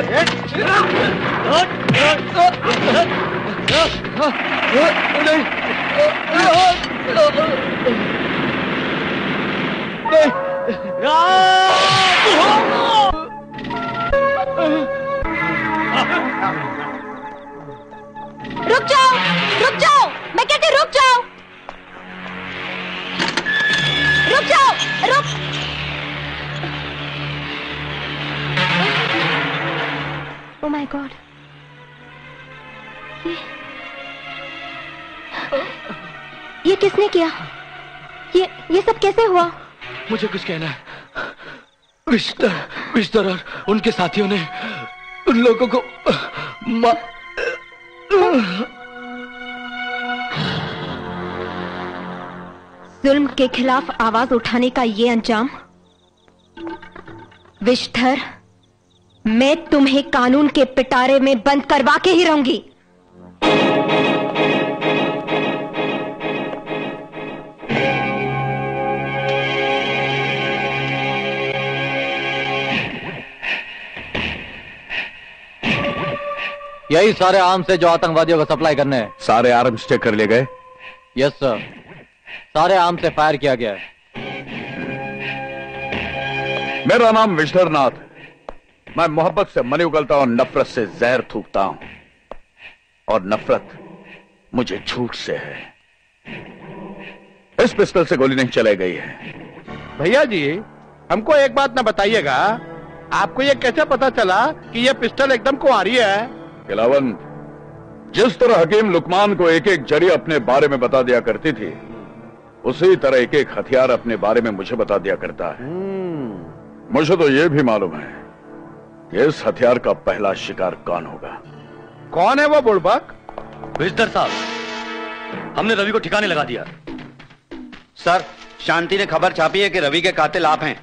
रुक जाओ, रुक जाओ, मैं कहती रुक जाओ, रुक जाओ, रुक। ओह माय गॉड, ये किसने किया? ये सब कैसे हुआ? मुझे कुछ कहना है। विश्तर और उनके साथियों ने उन लोगों को जुल्म के खिलाफ आवाज उठाने का ये अंजाम। विश्तर, मैं तुम्हें कानून के पिटारे में बंद करवा के ही रहूंगी। यही सारे आर्म्स है जो आतंकवादियों को सप्लाई करने हैं। सारे आर्म्स चेक कर लिए गए? यस सर, सारे आर्म्स से फायर किया गया है। मेरा नाम विश्वनाथ है। मैं मोहब्बत से मनी उगलता और नफरत से जहर थूकता हूं, और नफरत मुझे झूठ से है। इस पिस्टल से गोली नहीं चलाई गई है। भैया जी, हमको एक बात न बताइएगा, आपको ये कैसे पता चला कि ये पिस्टल एकदम कुंवारी है? खिलावन, जिस तरह हकीम लुकमान को एक एक जरिया अपने बारे में बता दिया करती थी, उसी तरह एक एक हथियार अपने बारे में मुझे बता दिया करता है। मुझे तो यह भी मालूम है कि इस हथियार का पहला शिकार कौन होगा। कौन है वो बुड़बक? विश्तर साहब, हमने रवि को ठिकाने लगा दिया। सर, शांति ने खबर छापी है कि रवि के कातिल आप हैं।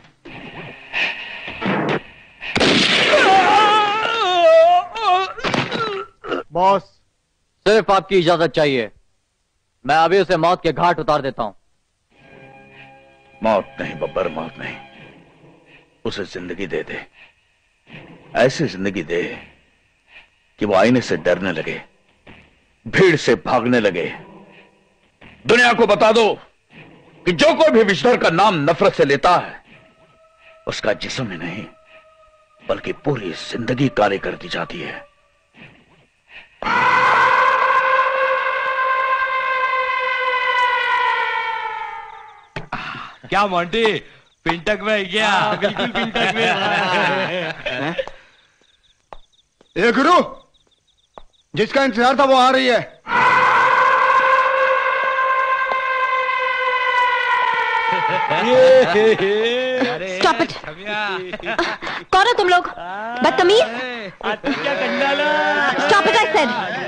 बॉस, सिर्फ आपकी इजाजत चाहिए, मैं अभी उसे मौत के घाट उतार देता हूं। मौत नहीं बब्बर, मौत नहीं, उसे जिंदगी दे दे। ऐसी जिंदगी दे कि वो आईने से डरने लगे, भीड़ से भागने लगे। दुनिया को बता दो कि जो कोई भी विश्वर का नाम नफरत से लेता है, उसका जिस्म ही नहीं बल्कि पूरी जिंदगी काले कर दी जाती है। क्या मोंटी, पिंटक में क्या? बिल्कुल पिंटक में। ए गुरु, जिसका इंतजार था वो आ रही है। Stop it. कौन हो तुम लोग? बदतमीज। Stop it, I said.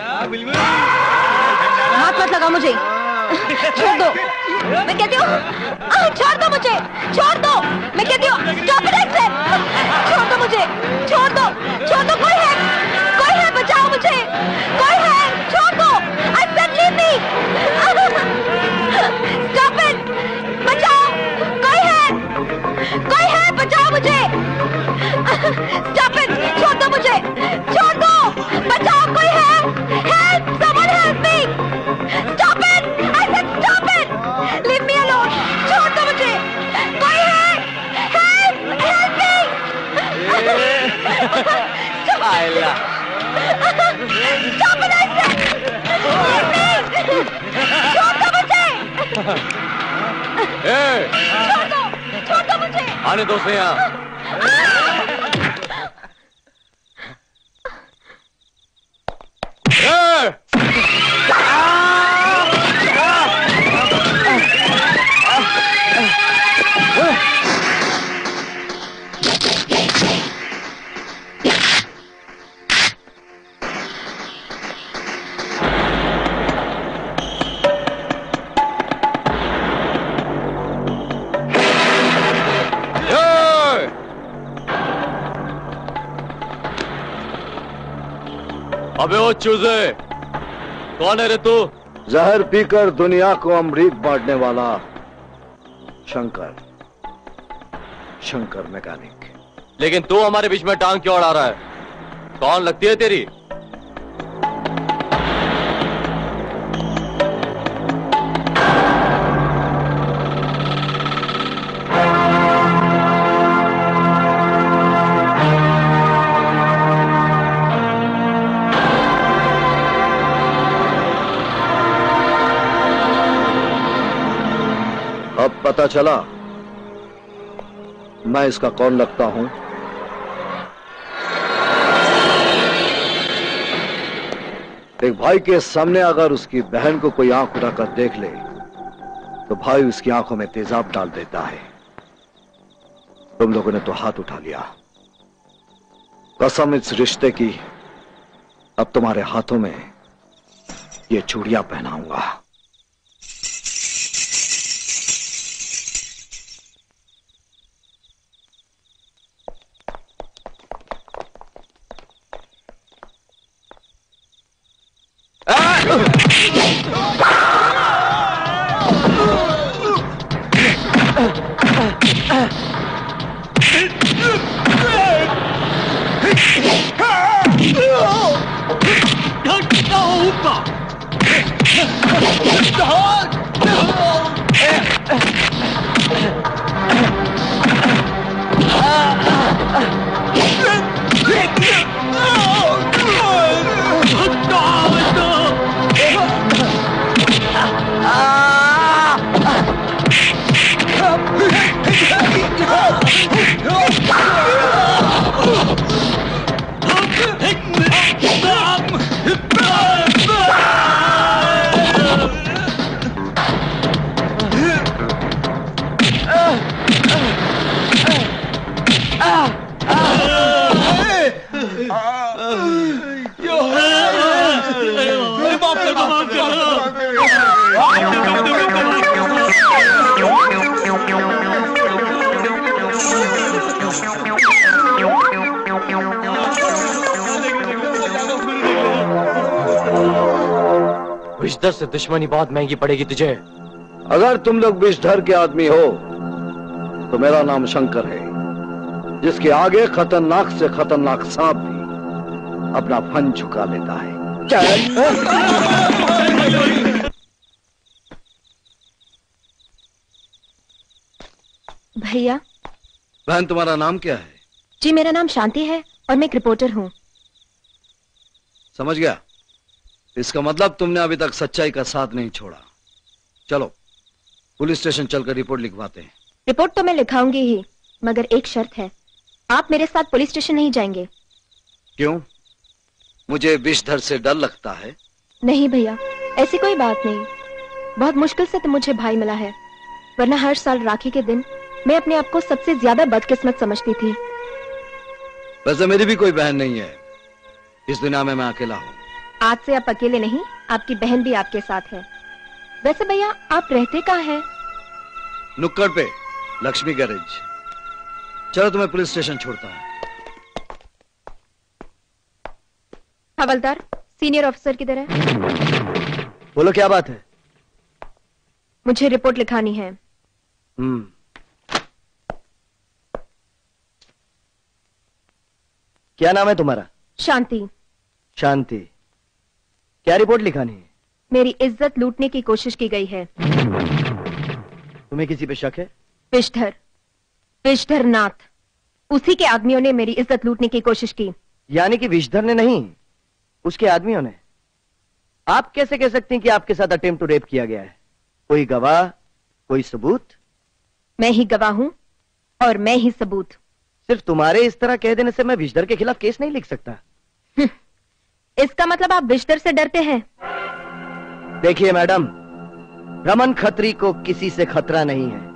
हाथ मत लगाओ मुझे, छोड़ दो, मैं कहती हूँ। छोड़ दो मुझे, छोड़ दो, मैं कहती हूँ। Stop it, I said. छोड़ दो मुझे, छोड़ दो, छोड़ दो। कोई है, बचाओ मुझे, कोई है, छोड़ दो। I said leave me. Stop it, बचाओ, कोई है, बचाओ मुझे। स्टॉप इट, छोड़ दो मुझे, छोड़ दो, बचाओ, कोई है, help, someone help me. Stop it, I said stop it, leave me alone, छोड़ दो मुझे, कोई है, help, help me. Stop it, I said leave me, छोड़ दो मुझे। छोड़ दो मुझे। आने दो से यहाँ। अबे वो चूजे, कौन है रे तू? जहर पीकर दुनिया को अमृत बांटने वाला शंकर, शंकर मैकेनिक। लेकिन तू हमारे बीच में टांग क्यों अड़ा रहा है? कौन लगती है तेरी? अब पता चला मैं इसका कौन लगता हूं। एक भाई के सामने अगर उसकी बहन को कोई आंख उठाकर देख ले तो भाई उसकी आंखों में तेजाब डाल देता है। तुम लोगों ने तो हाथ उठा लिया। कसम इस रिश्ते की, अब तुम्हारे हाथों में ये चूड़ियां पहनाऊंगा। विषधर से दुश्मनी बहुत महंगी पड़ेगी तुझे। अगर तुम लोग विषधर के आदमी हो तो मेरा नाम शंकर है, जिसके आगे खतरनाक से खतरनाक सांप भी अपना फन झुका लेता है। भैया। बहन तुम्हारा नाम क्या है? जी मेरा नाम शांति है और मैं एक रिपोर्टर हूँ। समझ गया। इसका मतलब तुमने अभी तक सच्चाई का साथ नहीं छोड़ा। चलो पुलिस स्टेशन चलकर रिपोर्ट लिखवाते हैं। रिपोर्ट तो मैं लिखाऊंगी ही, मगर एक शर्त है, आप मेरे साथ पुलिस स्टेशन नहीं जाएंगे। क्यों? मुझे विषधर से डर लगता है? नहीं भैया, ऐसी कोई बात नहीं। बहुत मुश्किल से तो मुझे भाई मिला है, वरना हर साल राखी के दिन मैं अपने आप को सबसे ज्यादा बदकिस्मत समझती थी। वैसे मेरी भी कोई बहन नहीं है, इस दुनिया में मैं अकेला हूँ। आज से आप अकेले नहीं, आपकी बहन भी आपके साथ है। वैसे भैया आप रहते कहाँ हैं? नुक्कड़ पे, लक्ष्मी गैरेज। चलो तुम्हें पुलिस स्टेशन छोड़ता हूँ। हवलदार, सीनियर ऑफिसर किधर है? बोलो क्या बात है? मुझे रिपोर्ट लिखानी है। क्या नाम है तुम्हारा? शांति। शांति। क्या रिपोर्ट लिखानी है? मेरी इज्जत लूटने की कोशिश की गई है। तुम्हें किसी पे शक है? विषधर, विषधर नाथ, उसी के आदमियों ने मेरी इज्जत लूटने की कोशिश की। यानी कि विषधर ने नहीं, उसके आदमियों ने। आप कैसे कह सकती हैं कि आपके साथ अटेम्प्ट टू रेप किया गया है? कोई गवाह, कोई सबूत? मैं ही गवाह हूं और मैं ही सबूत। सिर्फ तुम्हारे इस तरह कह देने से मैं विषधर के खिलाफ केस नहीं लिख सकता। इसका मतलब आप विषधर से डरते हैं? देखिए मैडम, रमन खत्री को किसी से खतरा नहीं है।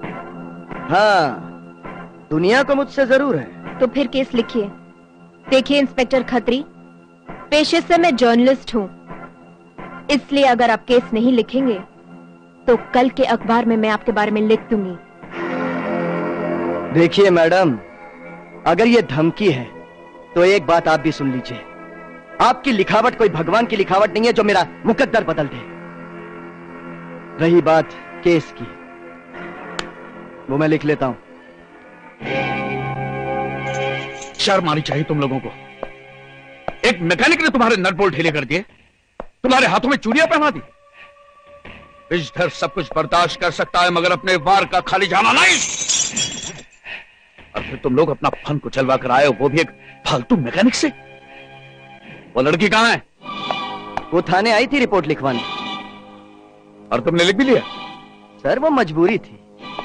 हाँ, दुनिया को मुझसे जरूर है। तो फिर केस लिखिए। देखिए इंस्पेक्टर खत्री, पेशे से मैं जर्नलिस्ट हूं, इसलिए अगर आप केस नहीं लिखेंगे तो कल के अखबार में मैं आपके बारे में लिख दूंगी। देखिए मैडम, अगर ये धमकी है तो एक बात आप भी सुन लीजिए। आपकी लिखावट कोई भगवान की लिखावट नहीं है जो मेरा मुकद्दर बदल दे। रही बात केस की, वो मैं लिख लेता हूं। शर्म आनी चाहिए तुम लोगों को। एक मैकेनिक ने तुम्हारे नट बोल्ट ढीले कर दिए, तुम्हारे हाथों में चूड़ियां पहना दी। विषधर सब कुछ बर्दाश्त कर सकता है मगर अपने वार का खाली जाना नहीं। और फिर तुम लोग अपना फन को चलवा कर आए हो, वो भी एक फालतू मैकेनिक से। वो लड़की कहां है? वो थाने आई थी रिपोर्ट लिखवाने। और तुमने लिख भी लिया? सर वो मजबूरी थी,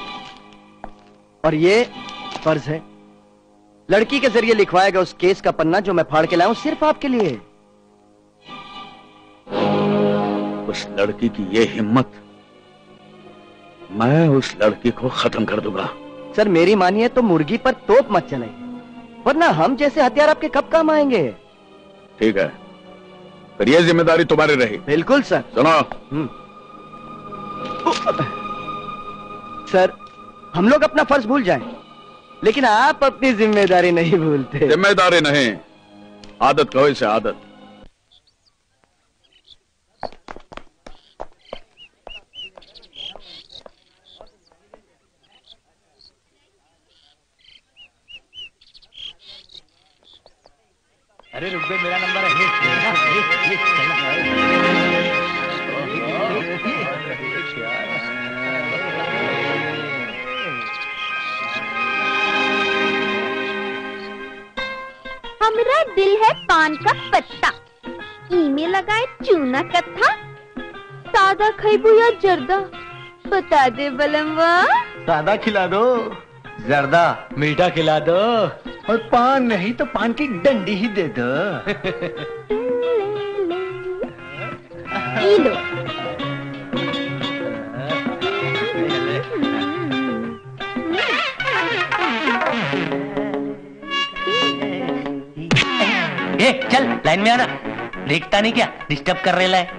और ये फर्ज है। लड़की के जरिए लिखवाया गया उस केस का पन्ना जो मैं फाड़ के लाया हूं सिर्फ आपके लिए। उस लड़की की ये हिम्मत, मैं उस लड़की को खत्म कर दूंगा। सर मेरी मानिए तो मुर्गी पर तोप मत चलाइए, वरना हम जैसे हथियार आपके कब काम आएंगे। ठीक है, फिर ये जिम्मेदारी तुम्हारी रही। बिल्कुल सर। सुनो, सर हम लोग अपना फर्ज भूल जाएं, लेकिन आप अपनी जिम्मेदारी नहीं भूलते। जिम्मेदारी नहीं, आदत कहो इसे, आदत। अरे रुक गए, मेरा नंबर है। हमरा दिल है पान का पत्ता, इमे लगाए चूना कत्था, सादा खैबू या जर्दा बता दे बलमवा। सादा खिला दो, जर्दा मीठा खिला दो, और पान नहीं तो पान की डंडी ही दे दो। ई लो। ए, चल लाइन में आना, देखता नहीं क्या डिस्टर्ब कर रहे है।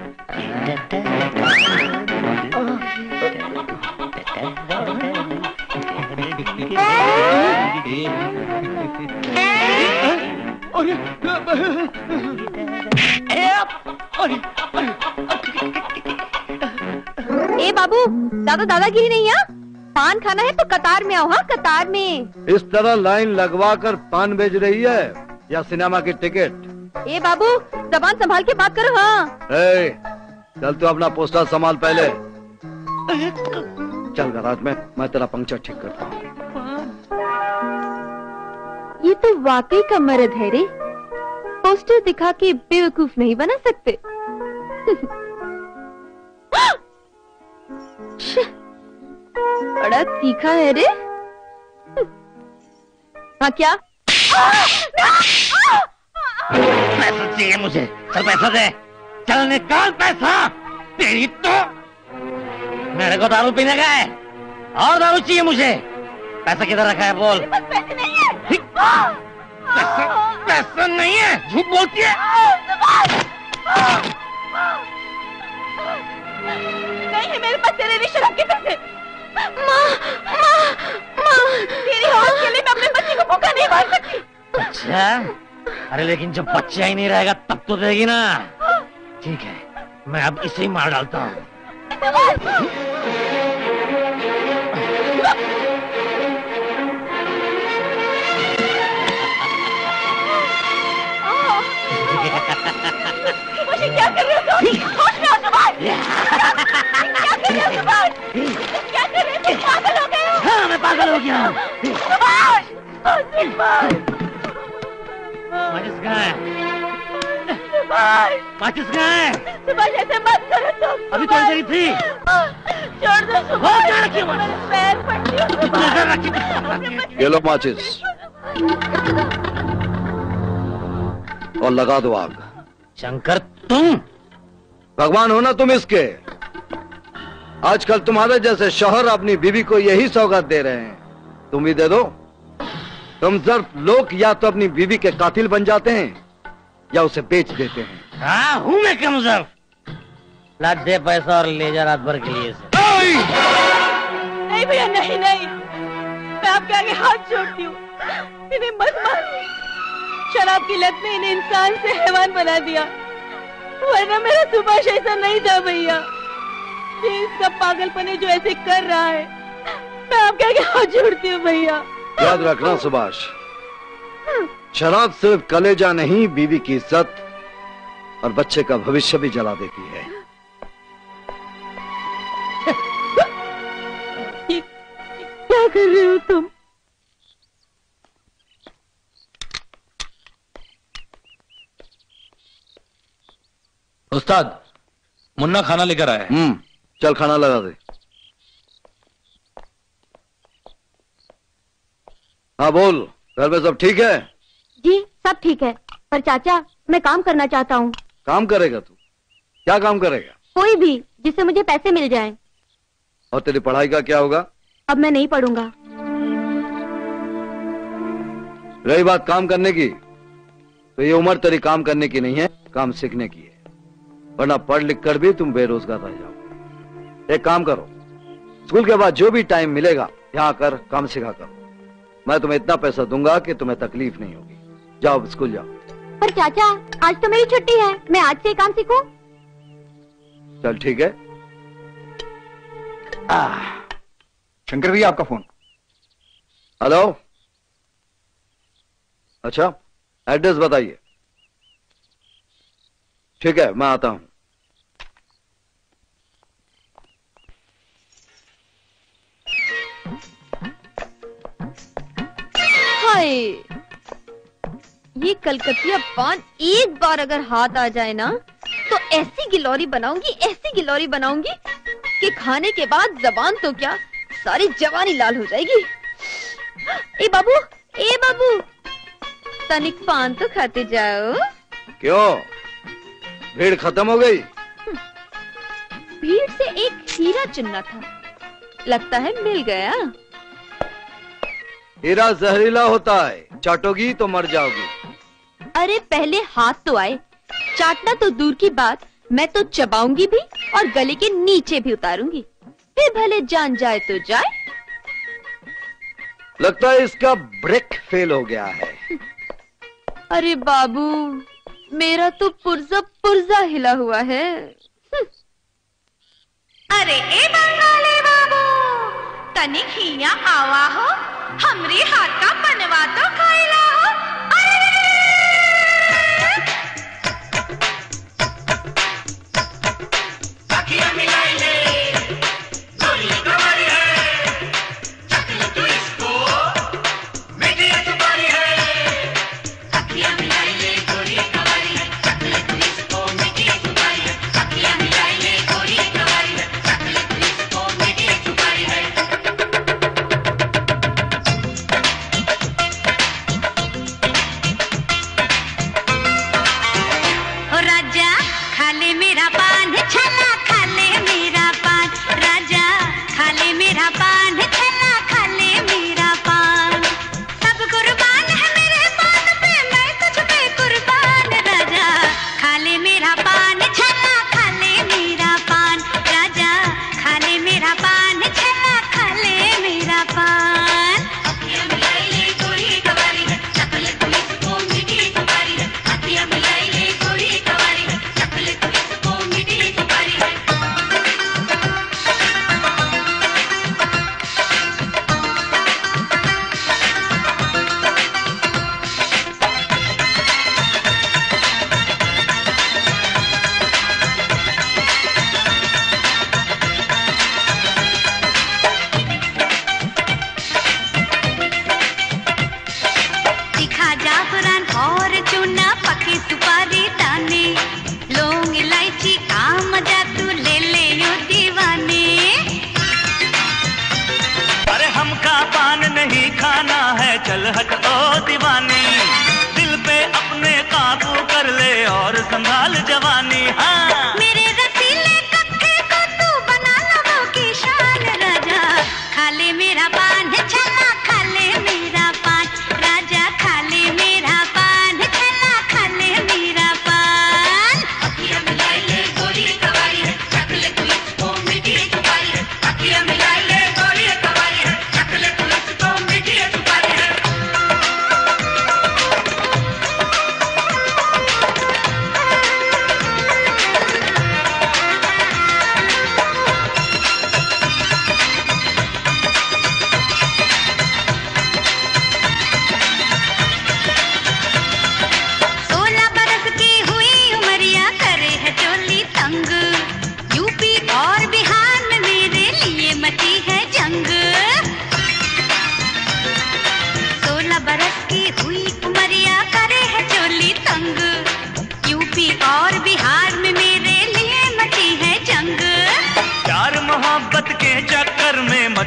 ए बाबू, ज्यादा दादागिरी नहीं है। पान खाना है तो कतार में आओ। हाँ, कतार में। इस तरह लाइन लगवा कर पान बेच रही है या सिनेमा की टिकट? ए बाबू, जबान संभाल के बात करो। हाँ चल तू अपना पोस्टर संभाल पहले। चल गराज में, मैं तेरा पंक्चर ठीक करता हूँ। ये तो वाकई का मर्द है रे, पोस्टर दिखा के बेवकूफ नहीं बना सकते। बड़ा तीखा है रे। हाँ क्या? पैसा चाहिए मुझे, चल पैसा दे, चल निकाल पैसा। तेरी तो मेरे को दारू पीने का है और दारू चाहिए मुझे। पैसा किधर रखा है बोल। पैसे नहीं है। पैसा नहीं है, झूठ बोलती है। नहीं है मेरे पास तेरे लिए शराब के पैसे। माँ, माँ, माँ, तेरी औरत के लिए मैं अपने बच्चे को भूखा नहीं मार सकती। अच्छा, अरे लेकिन जब बच्चा ही नहीं रहेगा तब तो देगी ना। ठीक है, मैं अब इसे ही मार डालता हूँ। मुझे क्या कर रहे हो तुम? होश में आओ सुभाष। क्या कर रहे हो सुभाष? क्या कर रहे हो तुम? पागल हो गए हो? हाँ, मैं पागल हो गया हूँ। सुभाष, सुभाष, माचिस कहाँ है? सुभाष, माचिस कहाँ है? सुभाष ऐसे मत करो तुम। अभी तो इधर ही थी। छोड़ दो सुभाष। क्या रखी है? मेरे पैर पड़ती हो सुभाष। ये लो माचिस और लगा दो आग। शंकर तुम भगवान हो ना तुम इसके। आजकल तुम्हारे जैसे शौहर अपनी बीवी को यही सौगात दे रहे हैं, तुम भी दे दो। तुम सिर्फ लोग या तो अपनी बीवी के कातिल बन जाते हैं या उसे बेच देते हैं। हाँ हूँ मैं कमजोर। ला दे पैसा और ले जा रात भर के लिए इसे। नहीं भैया, नहीं नहीं, मैं आपके आगे हाथ जोड़ती हूँ। इन्हें मत मारो। शराब की लत ने इन्हें इंसान से हैवान बना दिया, वरना मेरा सुभाष ऐसा नहीं था भैया। ये इसका पागलपन है जो ऐसे कर रहा है। मैं आपके आगे हाथ जोड़ती हूँ भैया। याद रखना सुभाष, शराब सिर्फ कलेजा नहीं, बीवी की इज्जत और बच्चे का भविष्य भी जला देती है। क्या कर रहे हो तुम? उस्ताद, मुन्ना खाना लेकर आया है। चल खाना लगा दे। हाँ बोल, घर में सब ठीक है? जी सब ठीक है, पर चाचा मैं काम करना चाहता हूँ। काम करेगा तू? क्या काम करेगा? कोई भी जिससे मुझे पैसे मिल जाएं। और तेरी पढ़ाई का क्या होगा? अब मैं नहीं पढ़ूंगा। रही बात काम करने की, तो ये उम्र तेरी काम करने की नहीं है, काम सीखने की है। वरना पढ़ लिख कर भी तुम बेरोजगार रह जाओ। एक काम करो, स्कूल के बाद जो भी टाइम मिलेगा यहाँ आकर काम सीखा करो। मैं तुम्हें इतना पैसा दूंगा कि तुम्हें तकलीफ नहीं होगी। जाओ स्कूल जाओ। पर चाचा आज तो मेरी छुट्टी है, मैं आज से काम सीखूं? चल ठीक है। शंकर भैया आपका फोन। हेलो, अच्छा एड्रेस बताइए। ठीक है मैं आता हूं। हाय, ये कलकतिया पान एक बार अगर हाथ आ जाए ना तो ऐसी गिलौरी बनाऊंगी कि खाने के बाद जबान तो क्या सारी जवानी लाल हो जाएगी। ए बाबू तनिक पान तो खाते जाओ। क्यों, भीड़ खत्म हो गई? भीड़ से एक हीरा चुनना था, लगता है मिल गया। हीरा जहरीला होता है, चाटोगी तो मर जाओगी। अरे पहले हाथ तो आए, चाटना तो दूर की बात, मैं तो चबाऊंगी भी और गले के नीचे भी उतारूंगी, फिर भले जान जाए तो जाए। लगता है इसका ब्रेक फेल हो गया है। अरे बाबू, मेरा तो पुर्जा हिला हुआ है। अरे ए बंगाली बाबू, तनिक हिया आवा हो, हमरी हाथ का बनवा तो खाइला हो।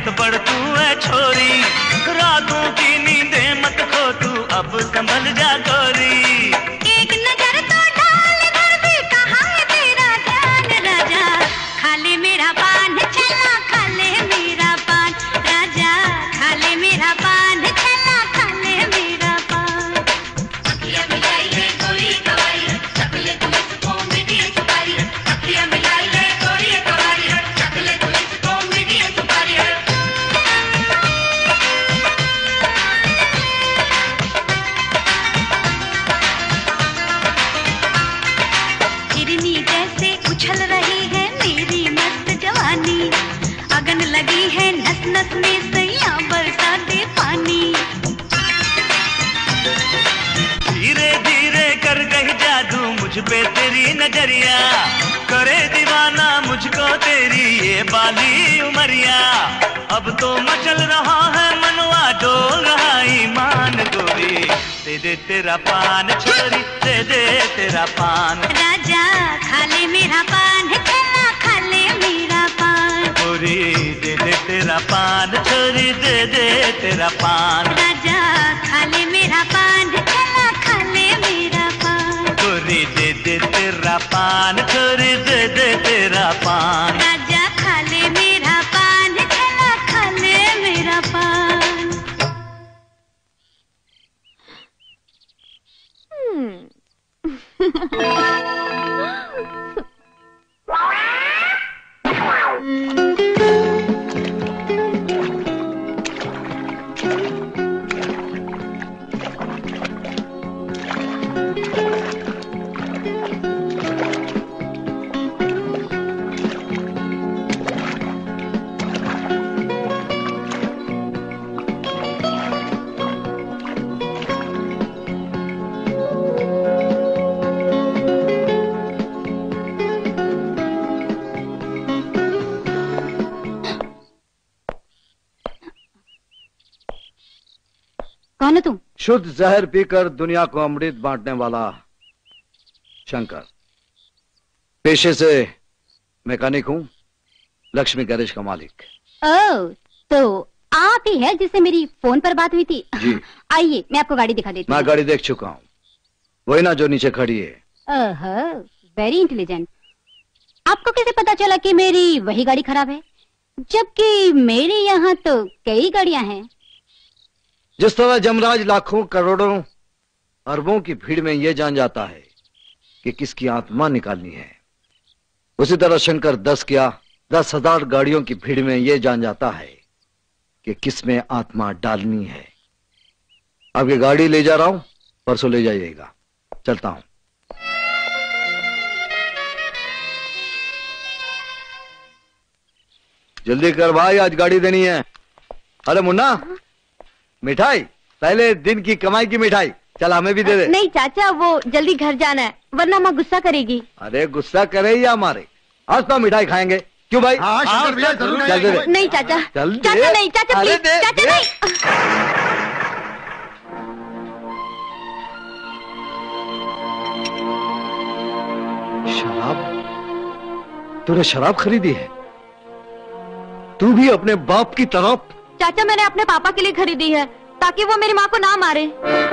मत बढ़ तू है छोरी, रातों की नींदे मत खो तू, अब संभल जा गोरी। एक नजर तो डाल कर भी कहाँ है तेरा ध्यान राजा, खा ले मेरा पान छला, खा ले मेरा पान राजा, खा ले मेरा पान छला, खा ले मेरा पान। अखियां मिलाई है गोरी कवारी, चकले तू इसको मीठी सुपारी, अखियां मिलाई है गोरी कवारी, चकले तू इसको मीठी सुपारी। हिरनी जैसे उछल रही है मेरी मस्त जवानी, अगन लगी है नस नस में सैया बरसा दे पानी। धीरे धीरे कर गई जादू मुझ पे तेरी नजरिया, करे दीवाना मुझको तेरी ये बाली उमरिया। अब तो मचल रहा है मनवा, डोल रहा ईमान गोरी, दे दे तेरा पान छोरी, दे दे तेरा पान राजा खा ले मेरा पान छला, खा ले मेरा पान गोरी, दे दे तेरा पान छोरी, दे दे तेरा पान राजा खा ले मेरा पान छला, खा ले मेरा पान गोरी, दे दे तेरा पान छोरी, दे दे तेरा पान। राजा खा ले मेरा पान छला, खा ले मेरा पान। कौन हो तुम? शुद्ध जहर पीकर दुनिया को अमृत बांटने वाला शंकर। पेशे से मैकेनिक हूं, लक्ष्मी गैरेज का मालिक। ओह, तो आप ही है जिससे मेरी फोन पर बात हुई थी? जी। आइए मैं आपको गाड़ी दिखा देती हूँ। मैं गाड़ी देख चुका हूं, वही ना जो नीचे खड़ी है। ओहो, वेरी इंटेलिजेंट। आपको कैसे पता चला कि मेरी वही गाड़ी खराब है, जबकि मेरे यहाँ तो कई गाड़ियां हैं। जिस तरह जमराज लाखों करोड़ों अरबों की भीड़ में यह जान जाता है कि किसकी आत्मा निकालनी है, उसी तरह शंकर 10,000 गाड़ियों की भीड़ में यह जान जाता है कि किसमें आत्मा डालनी है। अब ये गाड़ी ले जा रहा हूं, परसों ले जाइएगा। चलता हूं। जल्दी कर भाई, आज गाड़ी देनी है। अरे मुन्ना, मिठाई, पहले दिन की कमाई की मिठाई, चल हमें भी दे दे। नहीं चाचा, वो जल्दी घर जाना है वरना माँ गुस्सा करेगी। अरे गुस्सा करे या मारे, आज तो मिठाई खाएंगे। क्यों भाई? हाँ शंकर भैया जरूर चल दे दे। नहीं चाचा, चल चाचा नहीं, चाचा अरे प्लीज, चाचा नहीं। शराब? तूने शराब खरीदी है? तू भी अपने बाप की तरफ? चाचा मैंने अपने पापा के लिए खरीदी है ताकि वो मेरी माँ को ना मारे।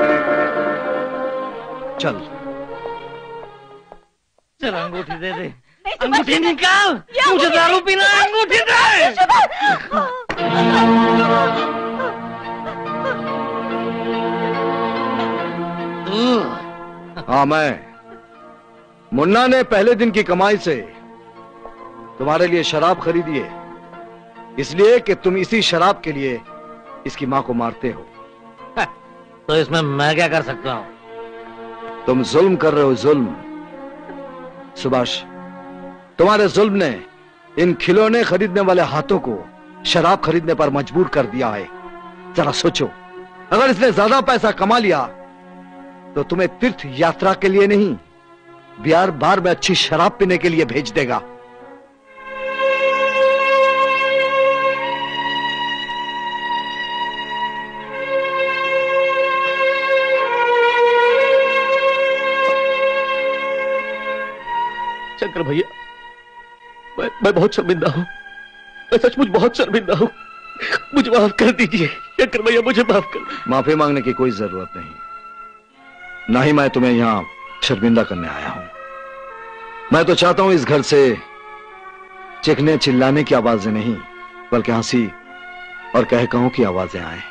चल चल अंगूठी दे दे, अंगूठी निकाल, मुझे दारू पीना है, अंगूठी दे। हाँ, मैं मुन्ना ने पहले दिन की कमाई से तुम्हारे लिए शराब खरीदी है, इसलिए कि तुम इसी शराब के लिए इसकी मां को मारते हो। तो इसमें मैं क्या कर सकता हूँ? तुम जुल्म कर रहे हो, जुल्म। सुभाष, तुम्हारे जुल्म ने इन खिलौने खरीदने वाले हाथों को शराब खरीदने पर मजबूर कर दिया है। जरा सोचो, अगर इसने ज्यादा पैसा कमा लिया तो तुम्हें तीर्थ यात्रा के लिए नहीं, बिहार बार में अच्छी शराब पीने के लिए भेज देगा। शंकर भैया, मैं बहुत शर्मिंदा हूं, मैं सचमुच बहुत शर्मिंदा हूं मुझे माफ कर दीजिए शंकर भैया, मुझे माफ कर दीजिए। माफी मांगने की कोई जरूरत नहीं, ना ही मैं तुम्हें यहां शर्मिंदा करने आया हूं। मैं तो चाहता हूं इस घर से चीखने चिल्लाने की आवाजें नहीं, बल्कि हंसी और कह कहूं की आवाजें आए।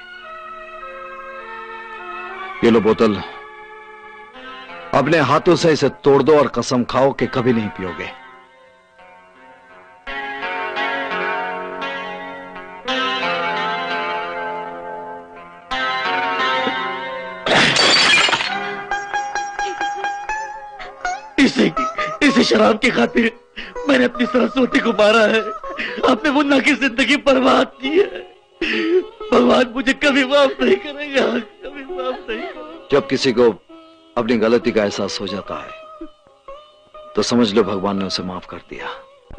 ये लो बोतल, अपने हाथों से इसे तोड़ दो और कसम खाओ कि कभी नहीं पियोगे। इसे शराब की खातिर मैंने अपनी सरस्वती को मारा है, आपने मुन्ना की जिंदगी बर्बाद की है। भगवान मुझे कभी माफ नहीं करेगा, कभी माफ नहीं करेगा। जब किसी को अपनी गलती का एहसास हो जाता है तो समझ लो भगवान ने उसे माफ कर दिया।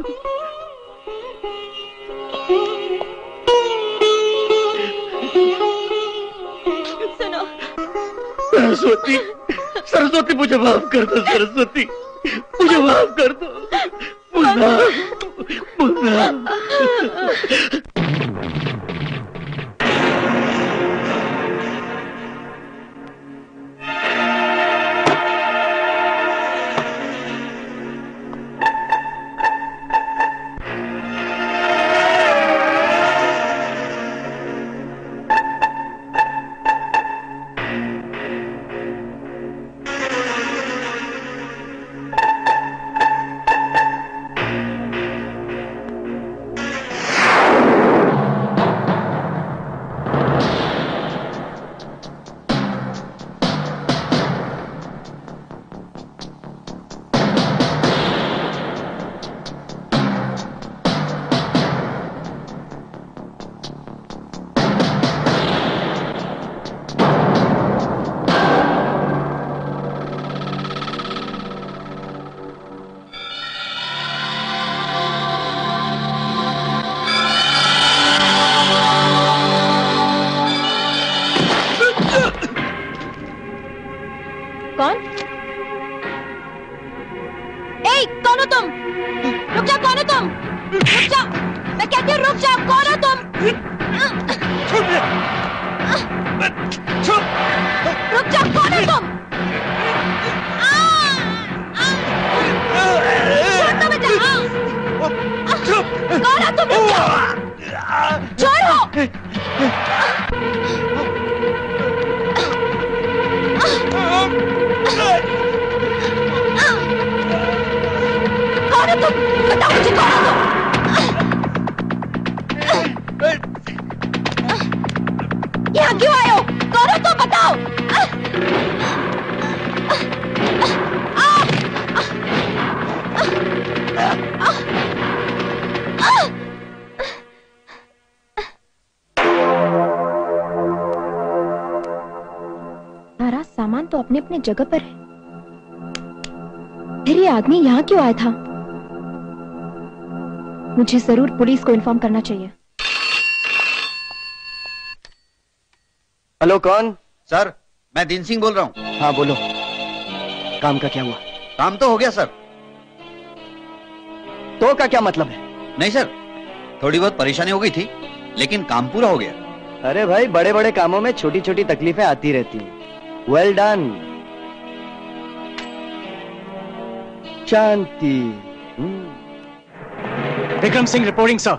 सुनो सरस्वती, सरस्वती मुझे माफ कर दो, सरस्वती मुझे माफ कर दो। मुन्ना, मुन्ना। अपने जगह पर है, फिर ये आदमी यहाँ क्यों आया था? मुझे जरूर पुलिस को इन्फॉर्म करना चाहिए। हेलो, कौन? सर, मैं दीन सिंह बोल रहा हूँ। हाँ बोलो, काम का क्या हुआ? काम तो हो गया सर। तो का क्या मतलब है? नहीं सर, थोड़ी बहुत परेशानी हो गई थी, लेकिन काम पूरा हो गया। अरे भाई, बड़े बड़े कामों में छोटी छोटी तकलीफें आती रहती हैं। Well done. Shanti. Vikram Singh reporting sir.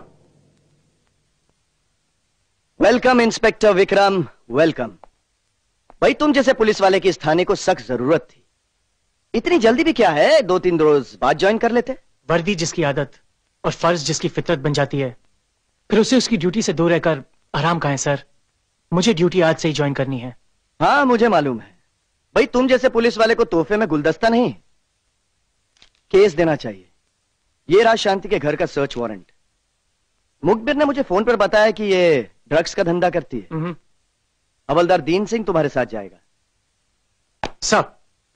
Welcome inspector Vikram, welcome. भाई, तुम जैसे पुलिस वाले की इस थाने को सख्त जरूरत थी। इतनी जल्दी भी क्या है, 2-3 रोज बाद ज्वाइन कर लेते। वर्दी जिसकी आदत और फर्ज जिसकी फितरत बन जाती है, फिर उसे उसकी ड्यूटी से दूर रहकर आराम कहाँ है सर? मुझे ड्यूटी आज से ही ज्वाइन करनी है। हाँ मुझे मालूम है। भाई, तुम जैसे पुलिस वाले को तोहफे में गुलदस्ता नहीं, केस देना चाहिए। ये रहा शांति के घर का सर्च वारंट। मुखबिर ने मुझे फोन पर बताया कि ये ड्रग्स का धंधा करती है। हवलदार दीन सिंह तुम्हारे साथ जाएगा। सब।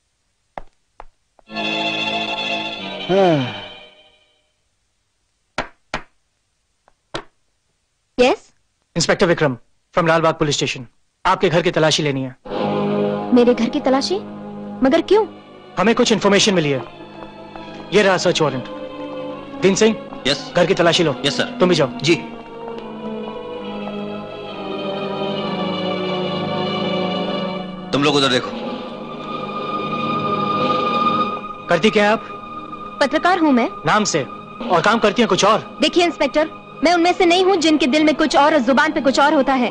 Yes, inspector Vikram from Lalbagh police station. आपके घर की तलाशी लेनी है। मेरे घर की तलाशी? मगर क्यों? हमें कुछ इन्फॉर्मेशन मिली है। ये रहा सर्च वारंट। दीन सिंह, यस। घर की तलाशी लो। Yes sir. तुम भी जाओ। जी। तुम लोग उधर देखो। करती क्या है आप? पत्रकार हूँ मैं। नाम से, और काम करती हैं कुछ और। देखिए इंस्पेक्टर, मैं उनमें से नहीं हूँ जिनके दिल में कुछ और जुबान पे कुछ और होता है।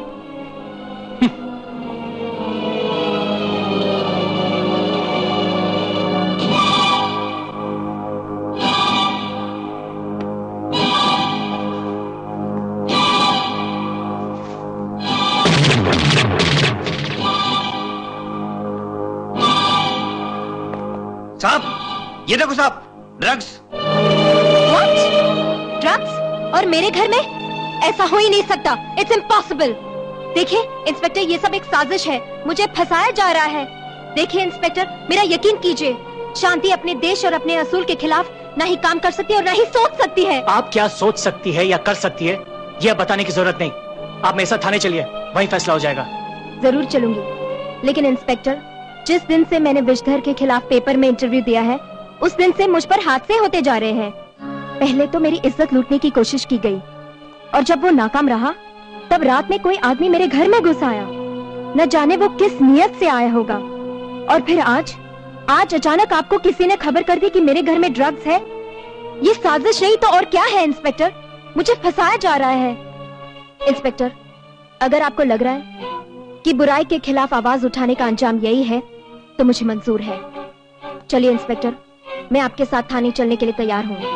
साहब, ये देखो साहब, ड्रग्स। ड्रग्स? और मेरे घर में? ऐसा हो ही नहीं सकता। It's impossible. देखिए इंस्पेक्टर, ये सब एक साजिश है, मुझे फंसाया जा रहा है। देखिए इंस्पेक्टर, मेरा यकीन कीजिए, शांति अपने देश और अपने असूल के खिलाफ ना ही काम कर सकती है और ना ही सोच सकती है। आप क्या सोच सकती है या कर सकती है, यह बताने की जरूरत नहीं। आप मेरे साथ थाने चलिए, वहीं फैसला हो जाएगा। जरूर चलूंगी, लेकिन इंस्पेक्टर, जिस दिन से मैंने विषधर के खिलाफ पेपर में इंटरव्यू दिया है, उस दिन से मुझ पर हादसे होते जा रहे हैं। पहले तो मेरी इज्जत लूटने की कोशिश की गई, और जब वो नाकाम रहा, तब रात में कोई आदमी मेरे घर में घुस आया। न जाने वो किस नियत से आया होगा। और फिर आज अचानक आपको किसी ने खबर कर दी कि मेरे घर में ड्रग्स है। ये साजिश नहीं तो और क्या है इंस्पेक्टर? मुझे फंसाया जा रहा है। इंस्पेक्टर, अगर आपको लग रहा है कि बुराई के खिलाफ आवाज उठाने का अंजाम यही है, तो मुझे मंजूर है। चलिए इंस्पेक्टर, मैं आपके साथ थाने चलने के लिए तैयार हूँ।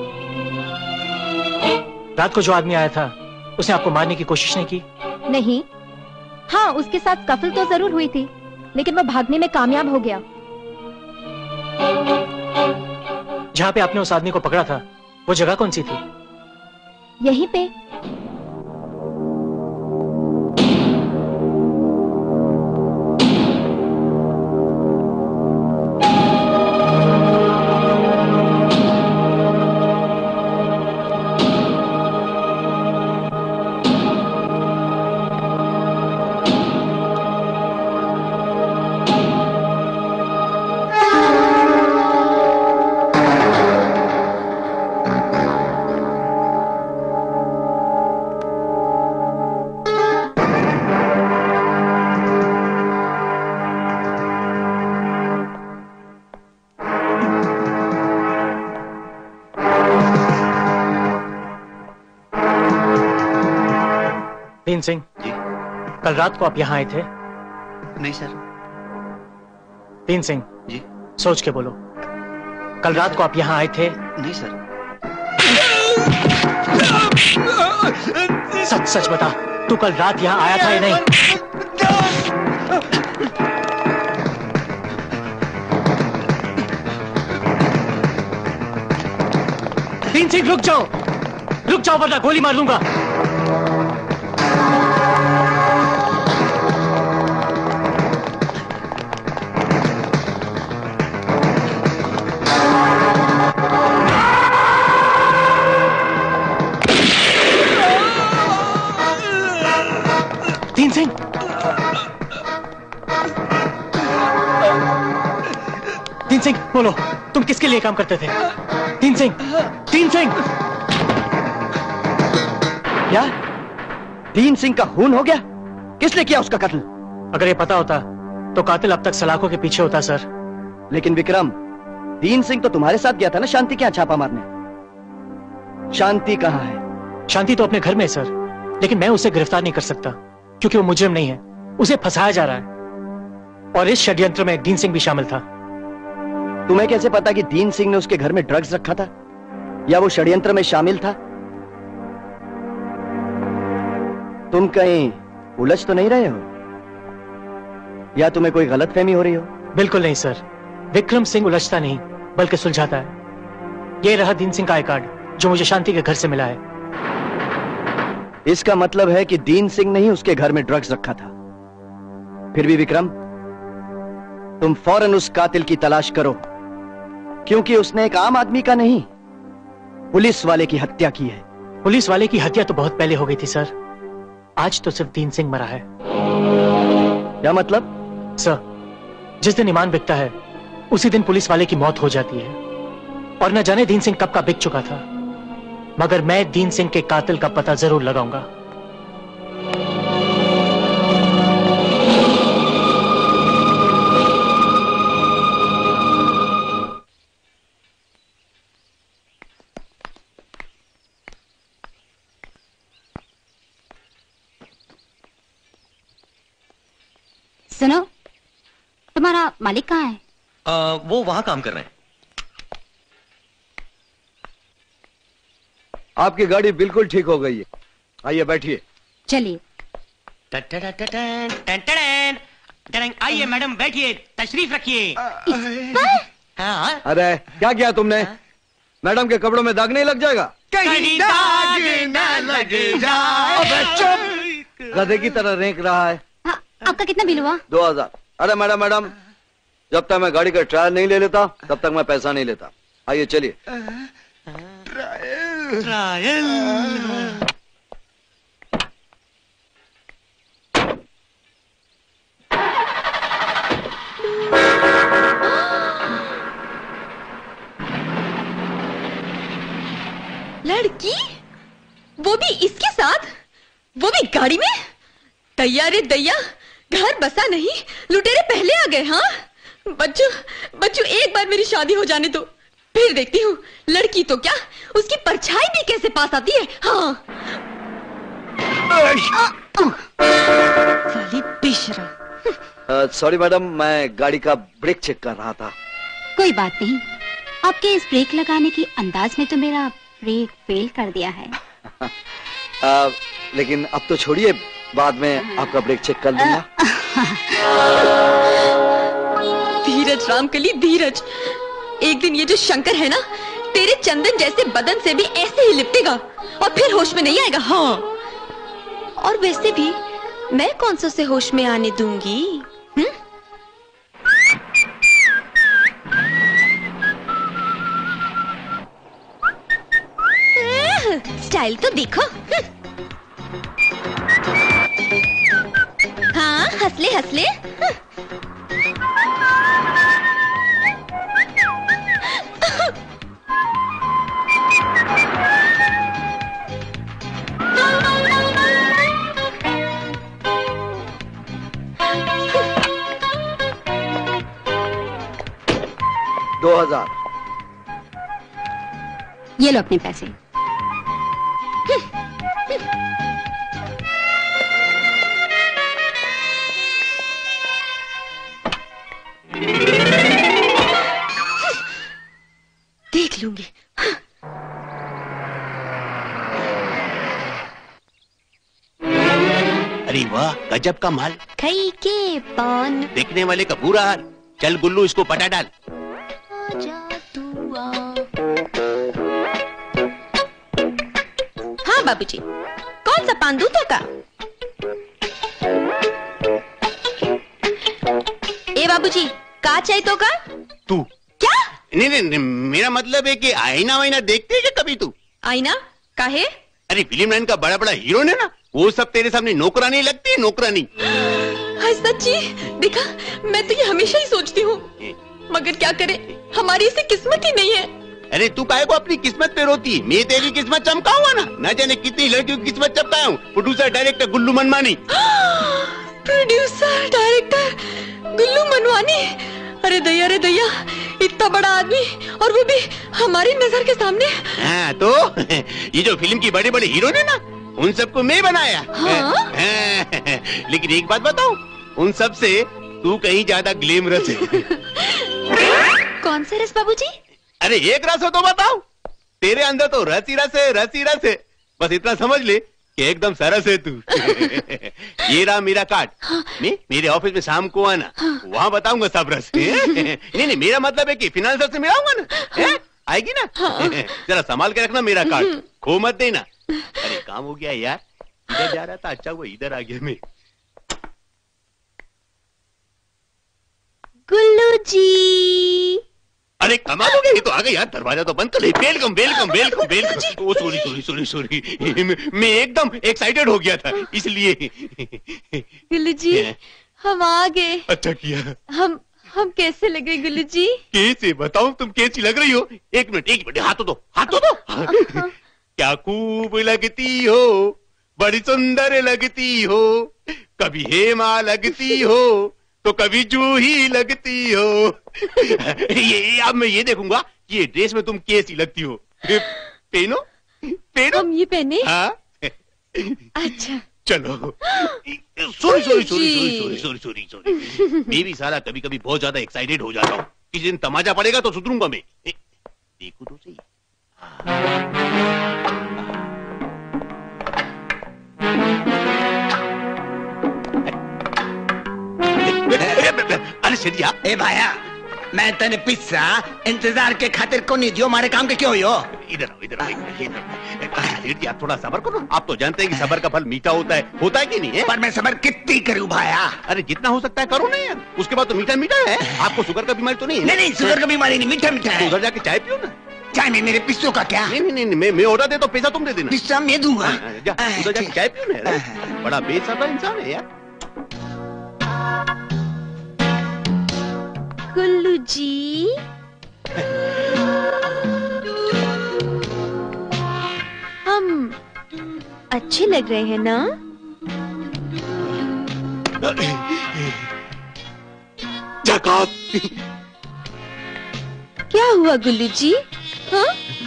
रात को जो आदमी आया था, उसने आपको मारने की कोशिश नहीं की? नहीं। हाँ, उसके साथ कफल तो जरूर हुई थी, लेकिन वो भागने में कामयाब हो गया। जहाँ पे आपने उस आदमी को पकड़ा था, वो जगह कौन सी थी? यहीं पे। दीन सिंह जी, कल रात को आप यहाँ आए थे? नहीं सर। दीन सिंह जी, सोच के बोलो, कल रात को आप यहाँ आए थे? नहीं सर। सच सच बता, तू कल रात यहाँ आया था या नहीं? दीन सिंह रुक जाओ वरना गोली मार दूंगा। दीन सिंह, दीन सिंह बोलो, तुम किसके लिए काम करते थे? दीन सिंह, दीन सिंह। क्या दीन सिंह का खून हो गया? किसने किया उसका कत्ल? अगर ये पता होता तो कातिल अब तक सलाखों के पीछे होता सर। लेकिन विक्रम, दीन सिंह तो तुम्हारे साथ गया था ना शांति के यहाँ छापा मारने। शांति कहाँ है? शांति तो अपने घर में है सर, लेकिन मैं उसे गिरफ्तार नहीं कर सकता क्योंकि वो मुजरिम नहीं है, उसे फंसाया जा रहा है। और इस षड्यंत्र में दीन सिंह भी शामिल था। तुम्हें कैसे पता कि दीन सिंह ने उसके घर में ड्रग्स रखा था या वो षड्यंत्र में शामिल था? तुम कहीं उलझ तो नहीं रहे हो या तुम्हें कोई गलतफहमी हो रही हो? बिल्कुल नहीं सर, विक्रम सिंह उलझता नहीं बल्कि सुलझाता है। ये रहा दीन सिंह का आई कार्ड जो मुझे शांति के घर से मिला है। इसका मतलब है कि दीन सिंह ने ही उसके घर में ड्रग्स रखा था। फिर भी विक्रम, तुम फौरन उस कातिल की तलाश करो, क्योंकि उसने एक आम आदमी का नहीं, पुलिस वाले की हत्या की है। पुलिस वाले की हत्या तो बहुत पहले हो गई थी सर, आज तो सिर्फ दीन सिंह मरा है। क्या मतलब? सर, जिस दिन ईमान बिकता है उसी दिन पुलिस वाले की मौत हो जाती है। और न जाने दीन सिंह कब का बिक चुका था, मगर मैं दीन सिंह के कातिल का पता जरूर लगाऊंगा। तुम्हारा मालिक कहाँ है? वो वहां काम कर रहे हैं। आपकी गाड़ी बिल्कुल ठीक हो गई है, आइए बैठिए। चलिए। आइए मैडम बैठिए, तशरीफ रखिए। हाँ? अरे क्या किया तुमने? मैडम के कपड़ों में दाग नहीं लग जाएगा? कहीं दाग न लग जाए। अबे चुप! गधे की तरह रेंक रहा है। हाँ, आपका कितना बिल हुआ? 2000। अरे मैडम, जब तक मैं गाड़ी का ट्रायल नहीं ले लेता तब तक मैं पैसा नहीं लेता। आइए चलिए। ट्रायल। लड़की? वो भी इसके साथ? वो भी गाड़ी में? दैया रे दैया, घर बसा नहीं, लुटेरे पहले आ गए। हाँ बच्चू, एक बार मेरी शादी हो जाने दो, फिर देखती हूँ लड़की तो क्या, उसकी परछाई भी कैसे पास आती है। हाँ साली बेशरम। सॉरी मैडम, मैं गाड़ी का ब्रेक चेक कर रहा था। कोई बात नहीं, आपके इस ब्रेक लगाने की अंदाज में तो मेरा ब्रेक फेल कर दिया है। लेकिन अब तो छोड़िए, बाद में आपका ब्रेक चेक कर लूंगा। धीरज रामकली धीरज, एक दिन ये जो शंकर है ना, तेरे चंदन जैसे बदन से भी ऐसे ही लिपटेगा और फिर होश में नहीं आएगा। हाँ, और वैसे भी मैं कौन सा से होश में आने दूंगी? स्टाइल तो देखो। हाँ, हंसले हंसले। ये लो अपने पैसे। देख लूंगी। अरे वाह, गजब का माल। खई के पान, देखने वाले का बुरा हाल। चल गुल्लू, इसको पटा डाल। हाँ बाबूजी, कौन सा पान दूं का? ए बाबूजी, का चाहिए तो का? तू क्या? नहीं, मेरा मतलब है कि आईना वाइना देखते है क्या कभी तू? आईना काहे? अरे फिल्म लाइन का बड़ा बड़ा हीरो है ना, वो सब तेरे सामने नौकरानी लगती है, नौकरानी। हाय सच्ची, देखा मैं तो ये हमेशा ही सोचती हूँ, मगर क्या करे, हमारी इसे किस्मत ही नहीं है। अरे तू काहे को अपनी किस्मत पे रोती? मैं तेरी किस्मत चमका हुआ ना जाने कितनी लड़कियों की किस्मत चमकाया हूँ। प्रोड्यूसर डायरेक्टर गुल्लू मनमानी। प्रोड्यूसर डायरेक्टर गुल्लू मनमानी? अरे दैया, इतना बड़ा आदमी और वो भी हमारी नजर के सामने। हाँ तो ये जो फिल्म की बड़े बड़े हीरो ने ना, उन सबको मैं बनाया। हाँ? लेकिन एक बात बताऊं, उन सब से तू कहीं ज्यादा ग्लैमरस है। कौन से रस बाबूजी? अरे एक रस हो तो बताओ। तेरे अंदर तो रस ही रस है। बस इतना समझ ले कि एकदम सरस है तू। ये रहा मेरा कार्ड। हाँ। मेरे ऑफिस में शाम को आना। हाँ। वहाँ बताऊंगा सब रस। नहीं, मेरा मतलब है कि फिनांसर से मिलाऊंगा ना। आएगी ना? हाँ। जरा संभाल के रखना मेरा कार्ड, खो मत देना। अरे काम हो गया यार, इधर जा रहा था, अच्छा वो इधर आ गया मैं। गुल्लू जी। अरे कमाल हो गया, ये तो आ गई यार, दरवाजा तो बंद कर ले। वेलकम। ओ सॉरी, मैं एकदम एक्साइटेड हो गया था इसलिए। गुल्लू जी, हम आ गए। अच्छा किया। हम कैसे लगे गुल्लू जी? कैसे बताऊं, तुम कैसी लग रही हो? एक मिनट, हाथों दो। क्या खूब लगती हो, बड़ी सुंदर लगती हो, कभी हेमा लगती हो तो कभी जूही लगती हो। ये अब मैं ये देखूंगा कि ये ड्रेस में तुम कैसी लगती हो। पहनो। हम ये पहने? हाँ। अच्छा चलो। सॉरी। मैं भी साला कभी कभी बहुत ज्यादा एक्साइटेड हो जाता हूँ। किसी दिन तमाचा पड़ेगा तो सुधरूंगा मैं। देखो तो सही। अरे सेठिया। ए भाया, मैं तेने पिस्सा इंतजार के खातिर को नहीं दियो, मारे काम के क्यों हो? इधर सेठिया थोड़ा सब्र करो। आप तो जानते हैं कि सब्र का फल मीठा होता है कि नहीं है? पर मैं सब्र कितनी करूं भाया? अरे जितना हो सकता है करो ना यार, उसके बाद तो मीठा मीठा है। आपको शुगर का बीमारी तो नहीं है? नहीं, शुगर का बीमारी नहीं, मीठा मीठा है। उधर जाके चाय पियो ना। चाय में मेरे पिस्सों का क्या? नहीं, मैं ऑर्डर दे तो पैसा तुम दे देना। पिस्सा मैं दूंगा। उधर जाके चाय पियो ना। बड़ा बेसब्र इंसान है यार। गुल्लू जी, हम अच्छे लग रहे हैं ना? क्या हुआ गुल्लू जी? हाँ?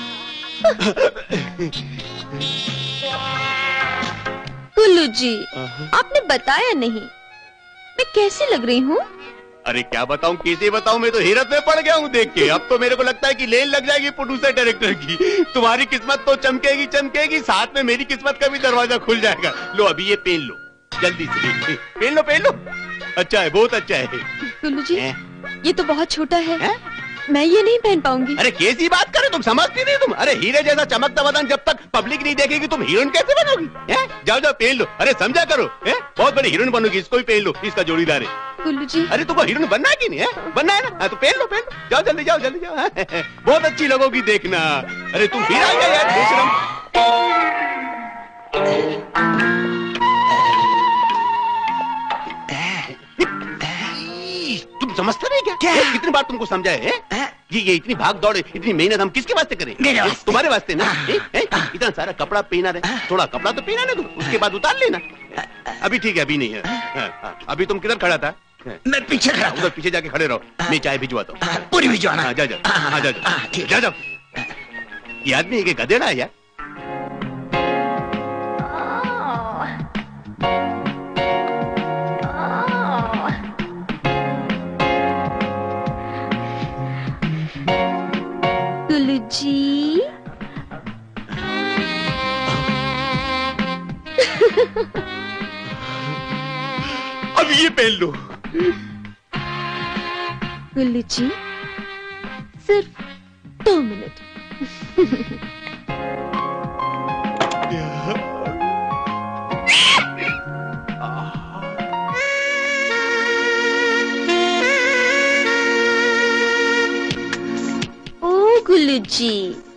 गुल्लू जी, आपने बताया नहीं मैं कैसी लग रही हूँ? अरे क्या बताऊं, कैसे बताऊं, मैं तो हैरत में पड़ गया हूँ देख के। अब तो मेरे को लगता है कि लेन लग जाएगी प्रोड्यूसर डायरेक्टर की। तुम्हारी किस्मत तो चमकेगी, साथ में मेरी किस्मत का भी दरवाजा खुल जाएगा। लो अभी ये पहन लो, जल्दी से पहन लो। अच्छा है, बहुत अच्छा है। गुल्लू जी, ये तो बहुत छोटा है, मैं ये नहीं पहन पाऊंगी। अरे कैसी बात करे, तुम समझती नहीं तुम? अरे हीरे जैसा चमकता बदन जब तक पब्लिक नहीं देखेगी तुम हीरोइन कैसे बनोगी? जाओ पहन लो। अरे समझा करो, बहुत बड़ी हीरोइन बनोगी। इसको भी पहन लो, इसका जोड़ीदार है। गुल्लू जी, अरे तुमको हीरोइन बनना है कि नहीं है? बनना है ना? तो पहन लो। जाओ जल्दी जाओ। बहुत अच्छी लगोगी देखना। अरे तुम हीरा यार, बेशरम। तुम समझते नहीं क्या? कितनी बार तुमको समझाया है? ये इतनी भाग दौड़, इतनी मेहनत हम किसके वास्ते करें? तुम्हारे वास्ते ना। इतना सारा कपड़ा पहना रहे, थोड़ा कपड़ा तो पहना ना तुम, उसके बाद उतार लेना। अभी ठीक है, अभी नहीं है। अभी तुम किधर खड़ा था? मैं पीछे खड़ा। उधर पीछे जाके खड़े रहो, मैं चाय भिजवाता हूँ। पूरी भिजवाना? जा। ये आदमी एक गधेड़ा है यार। गुल्लू जी, अब ये पहन लो। गुल्लू जी, सिर्फ 2 मिनट। ओ गुल्लू जी,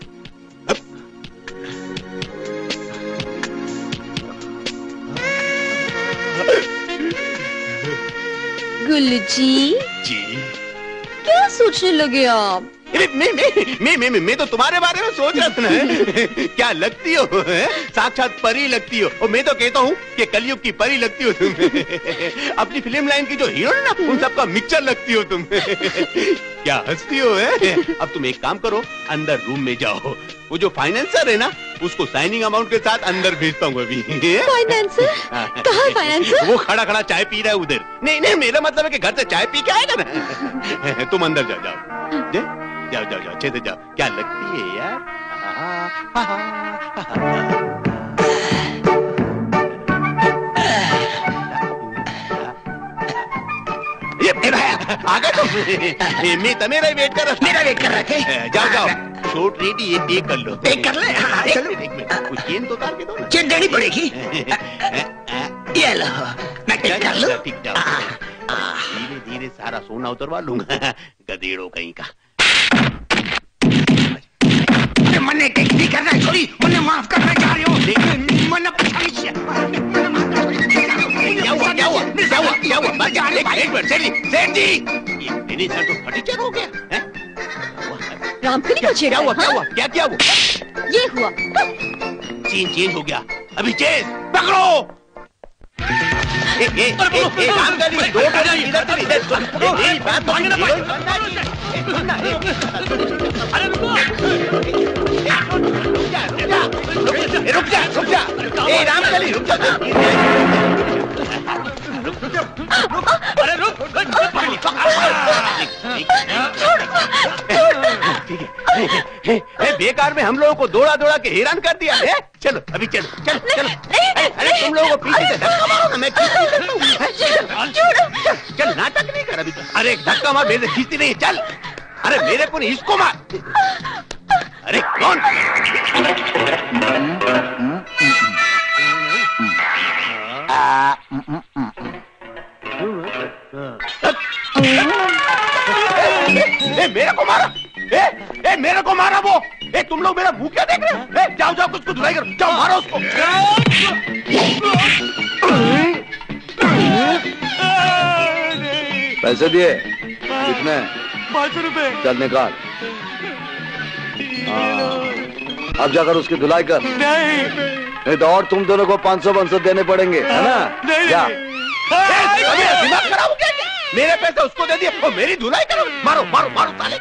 गुल्लू जी, क्या सोचने लगे आप? मैं तो तुम्हारे बारे में सोच रहा था ना। क्या लगती हो, साक्षात परी लगती हो। और मैं तो कहता हूँ कि कलयुग की परी लगती हो तुम। अपनी फिल्म लाइन की जो हीरोइन ना, उन सबका मिक्सचर लगती हो तुम। क्या हंसती हो? अब तुम एक काम करो, अंदर रूम में जाओ। वो जो फाइनेंसर है ना, उसको साइनिंग अमाउंट के साथ अंदर भेजता हूँ अभी। फाइनेंसर? कहाँ फाइनेंसर? वो खड़ा चाय पी रहा है उधर। नहीं, मेरा मतलब है कि घर से चाय पी के आएगा ना। तुम अंदर जाओ। अच्छे से जाओ। क्या लगती है यार? आ गए तुम? मैं तुम्हारा वेट कर रहा था। मेरा वेट कर रहा थे? जाओ। शॉर्ट रेडी है, टेक कर लो। टेक कर ले? चलो। कुछ चेन तो उतार के दो ना। चेन देनी पड़ेगी। ये लो, मैं टेक कर लूं। धीरे सारा सोना उतरवा लूंगा। गधेड़ों कहीं का। मन्ने टेक नहीं करना है, सॉरी, मन्ने माफ करना चाह रही हूँ। मन्ने क्या हुआ? सेठ जी, ये सर तो फटीचर हो गया। रामकली को छेड़ा? क्या हुआ? ये हुआ। चेंज हो गया। अभी चेंज पकड़ो। रुक जा। रामकली रुक जा। बेकार में हम लोगों को दौड़ा दौड़ा के हैरान कर दिया है। चलो अभी चलो चलो चलो। अरे तुम लोगों को पीछे से धक्का मारो ना, मैं खींचती रहता हूँ। चल नाटक नहीं कर अभी। अरे धक्का मार, मेरे से खींचती नहीं, चल। अरे मेरे को नहीं, इसको मार। अरे कौन? मेरे को मारा, मेरे को मारा वो। तुम लोग मेरा मुंह क्या देख रहे हो? जाओ जाओ, कुछ को धुलाई करो, जाओ मारो उसको। पैसे दिए? कितने? 500 रुपए। चल निकाल। अब जाकर उसकी धुलाई कर। नहीं तो और तुम दोनों को 500 देने पड़ेंगे, है ना? जा। दिमाग खराब हो गया? मेरे पैसे उसको दे दिए और मेरी धुलाई करो। मारो मारो मारो साले।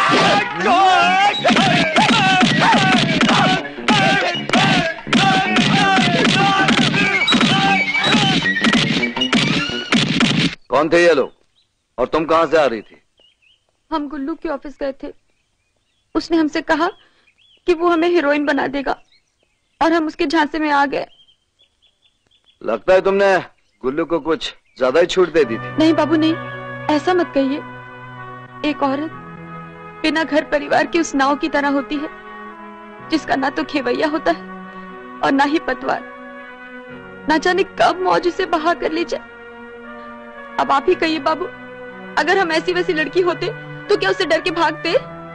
कौन थे ये लोग और तुम कहां से आ रही थी? हम गुल्लू के ऑफिस गए थे। उसने हमसे कहा कि वो हमें हीरोइन बना देगा और हम उसके झांसे में आ गए। लगता है तुमने गुल्लू को कुछ ज्यादा ही छूट दे दी थी। नहीं बाबू नहीं, ऐसा मत कहिए। एक औरत बिना घर परिवार की उस नाव की तरह होती है जिसका ना तो खेवैया होता है और ना ही पतवार। ना जाने कब मौज उसे बहा कर ले जाए। अब आप ही कहिए बाबू, अगर हम ऐसी वैसी लड़की होते तो क्या उससे डर के भागते?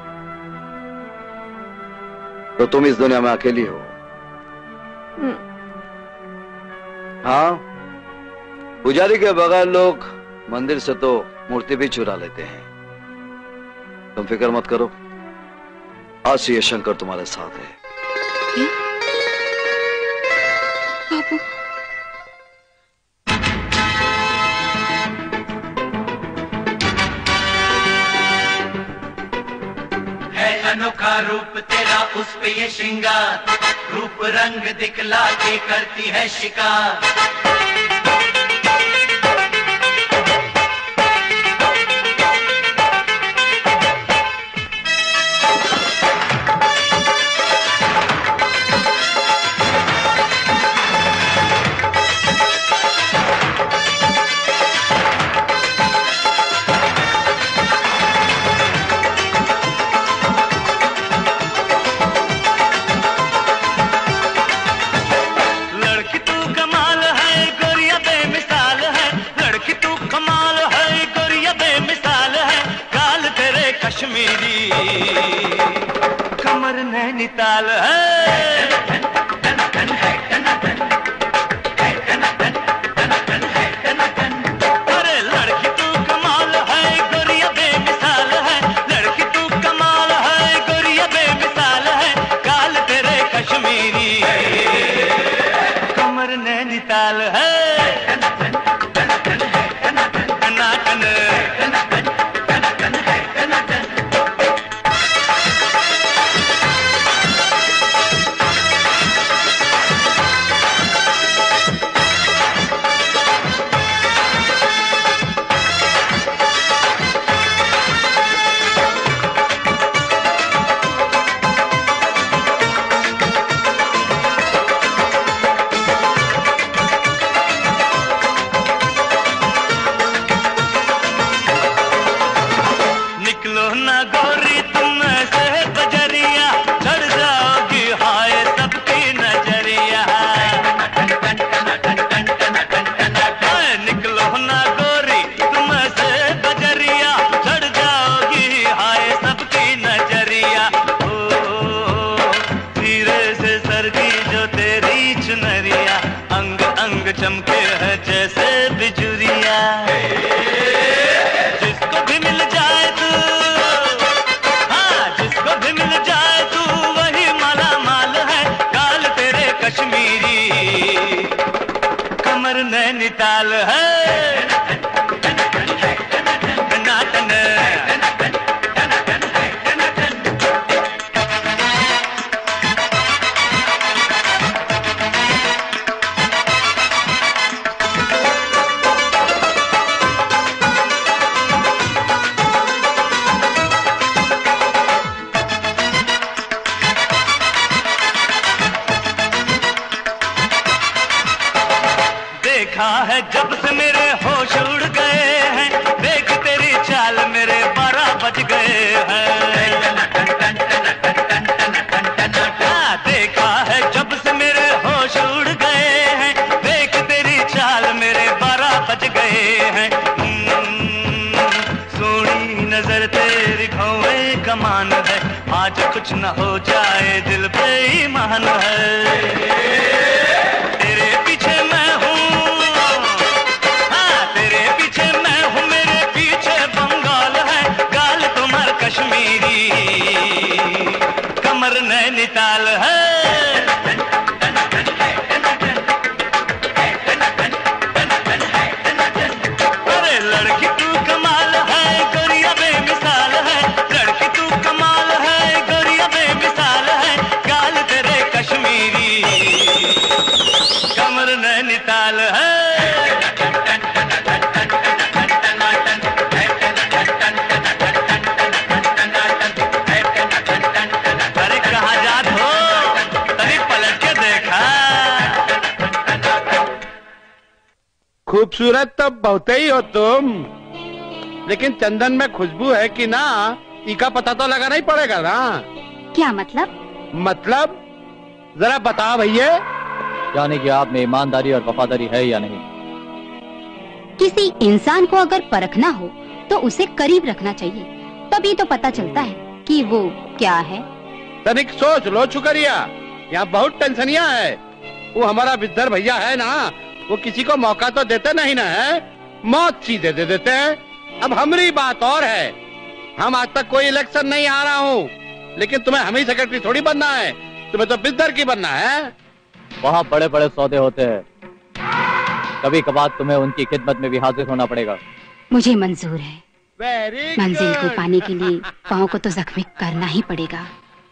तो तुम इस दुनिया में अकेली हो। हाँ, पुजारी के बगैर लोग मंदिर से तो मूर्ति भी चुरा लेते हैं। तुम फिक्र मत करो, आज से ये शंकर तुम्हारे साथ है। बाबू है अनोखा रूप तेरा, उस पे ये श्रृंगार, रूप रंग दिखला के करती है शिकार। कमर नैनीताल है। अरे लड़की तू कमाल है, गोरिया बेमिसाल है। लड़की तू कमाल है, गोरिया बेमिसाल है। काल तेरे कश्मीरी, कमर नैनीताल है। चमके है जैसे बिजुरिया। जिसको भी मिल जाए तू, हाँ जिसको भी मिल जाए तू वही माला माल है। काल तेरे कश्मीरी, कमर नैनीताल है। है जब से मेरे होश उड़ गए हैं, देख तेरी चाल मेरे 12 बज गए हैं। देखा है जब से मेरे होश उड़ गए हैं, देख तेरी चाल मेरे 12 बज गए हैं। सोनी नजर तेरी भौवे कमान है, आज कुछ न हो जाए दिल पे ईमान है। तेरे पीछे मैं हूँ, हाँ तेरे पीछे मैं हूँ, मेरे पीछे बंगाल है, गाल तुम्हार कश्मीरी, कमर नैनीताल है। अरे लड़की तू कमाल है, गोरिया बेमिसाल है, लड़की तू कमाल है, गोरिया बेमिसाल है, गाल तेरे कश्मीरी, कमर नैनीताल है। अरे कहाँ जात हो, तभी पलट के देखा। खूबसूरत तो बहुत ही हो तुम, लेकिन चंदन में खुशबू है कि ना, इसका पता तो लगाना ही पड़ेगा ना। क्या मतलब? मतलब जरा बताओ भैया। यानी कि आप में ईमानदारी और वफादारी है या नहीं? किसी इंसान को अगर परखना हो तो उसे करीब रखना चाहिए, तभी तो पता चलता है कि वो क्या है। तनिक सोच लो छुकरिया, यहाँ बहुत टेंशनिया है। वो हमारा विद्यर भैया है ना, वो किसी को मौका तो देते नहीं ना है, मौत सीधे दे देते हैं। अब हमारी बात और है, हम आज तक कोई इलेक्शन नहीं आ रहा हूँ, लेकिन तुम्हें हम ही सेक्रेटरी थोड़ी बनना है, तुम्हें तो विद्यर की बनना है। वहाँ बड़े बड़े सौदे होते हैं, कभी कभार तुम्हें उनकी खिदमत में भी हाजिर होना पड़ेगा। मुझे मंजूर है, वेरी मंजिल को पाने के लिए पाँव को तो जख्मी करना ही पड़ेगा।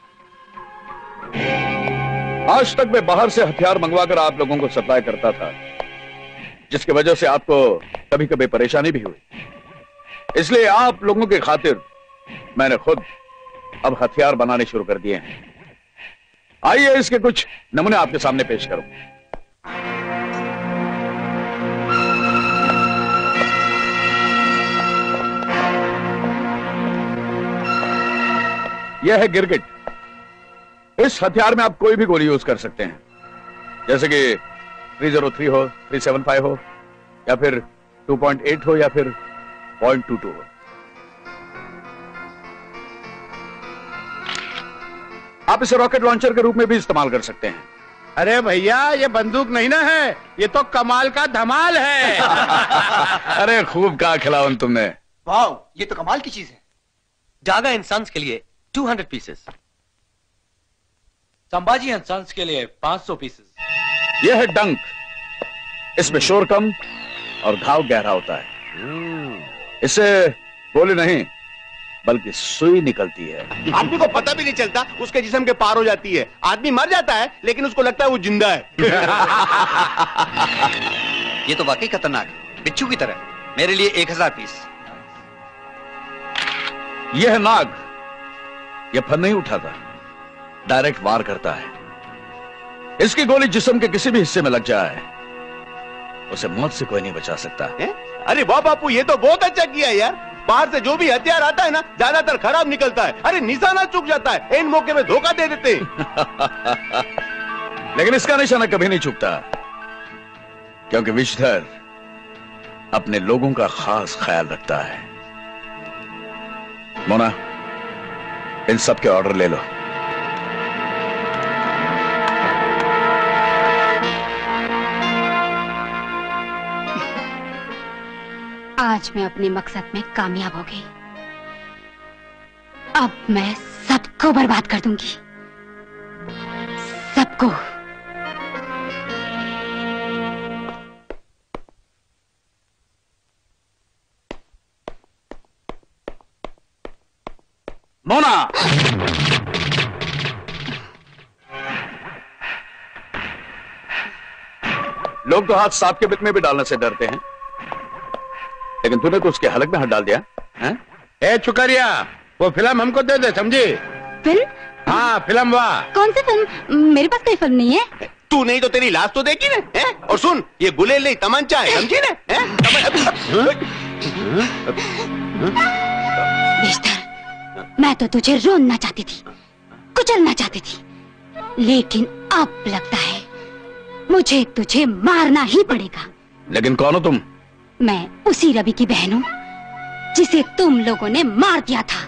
आज तक मैं बाहर से हथियार मंगवाकर आप लोगों को सप्लाई करता था, जिसकी वजह से आपको कभी कभी परेशानी भी हुई। इसलिए आप लोगों की खातिर मैंने खुद अब हथियार बनाने शुरू कर दिए हैं। आइए इसके कुछ नमूने आपके सामने पेश करूं। यह है गिरगिट। इस हथियार में आप कोई भी गोली यूज कर सकते हैं, जैसे कि 303 हो, 375 हो, या फिर 2.8 हो, या फिर 0.22 हो। आप इसे रॉकेट लॉन्चर के रूप में भी इस्तेमाल कर सकते हैं। अरे भैया ये बंदूक नहीं ना है, ये तो कमाल का धमाल है। अरे खूब कहा खिलावन तुमने। वाह, ये तो कमाल की चीज है। जागा एंड सन्स के लिए 200 पीसेस, संभाजी एंड सन्स के लिए 500 पीसेस। यह है डंक। इसमें शोर कम और घाव गहरा होता है। इससे गोली नहीं बल्कि सुई निकलती है। आदमी को पता भी नहीं चलता, उसके जिस्म के पार हो जाती है। आदमी मर जाता है लेकिन उसको लगता है वो जिंदा है। ये तो वाकई खतरनाक है, बिच्छू की तरह। मेरे लिए 1000 पीस। यह है नाग। यह फन नहीं उठाता, डायरेक्ट वार करता है। इसकी गोली जिस्म के किसी भी हिस्से में लग जाए, उसे मौत से कोई नहीं बचा सकता। अरे वाह बापू, ये तो बहुत अच्छा किया यार। बाहर से जो भी हथियार आता है ना, ज्यादातर खराब निकलता है। अरे निशाना चूक जाता है, इन मौके में धोखा दे देते। लेकिन इसका निशाना कभी नहीं चूकता, क्योंकि विषधर अपने लोगों का खास ख्याल रखता है। मोना, इन सब के ऑर्डर ले लो। आज मैं अपने मकसद में कामयाब हो गई। अब मैं सबको बर्बाद कर दूंगी, सबको। मोना, लोग तो हाथ सांप के बिल में भी डालने से डरते हैं, लेकिन तूने तो उसके हलक में हाथ डाल दिया है? ए चुकरिया, वो फिल्म हमको दे दे, समझी? फिल्म? हाँ फिल्म। वाह, कौन सी फिल्म? मेरे पास कोई फिल्म नहीं है। तू नहीं तो तेरी लाश तो देखी ना, हैं? और सुन, ये गुलेल नहीं तमंचा है, समझी ना? बेशतर, मैं तो तुझे रोना चाहती थी, कुचलना चाहती थी, लेकिन अब लगता है मुझे तुझे मारना ही पड़ेगा। लेकिन कौन हो तुम? मैं उसी रवि की बहन हूँ जिसे तुम लोगों ने मार दिया था,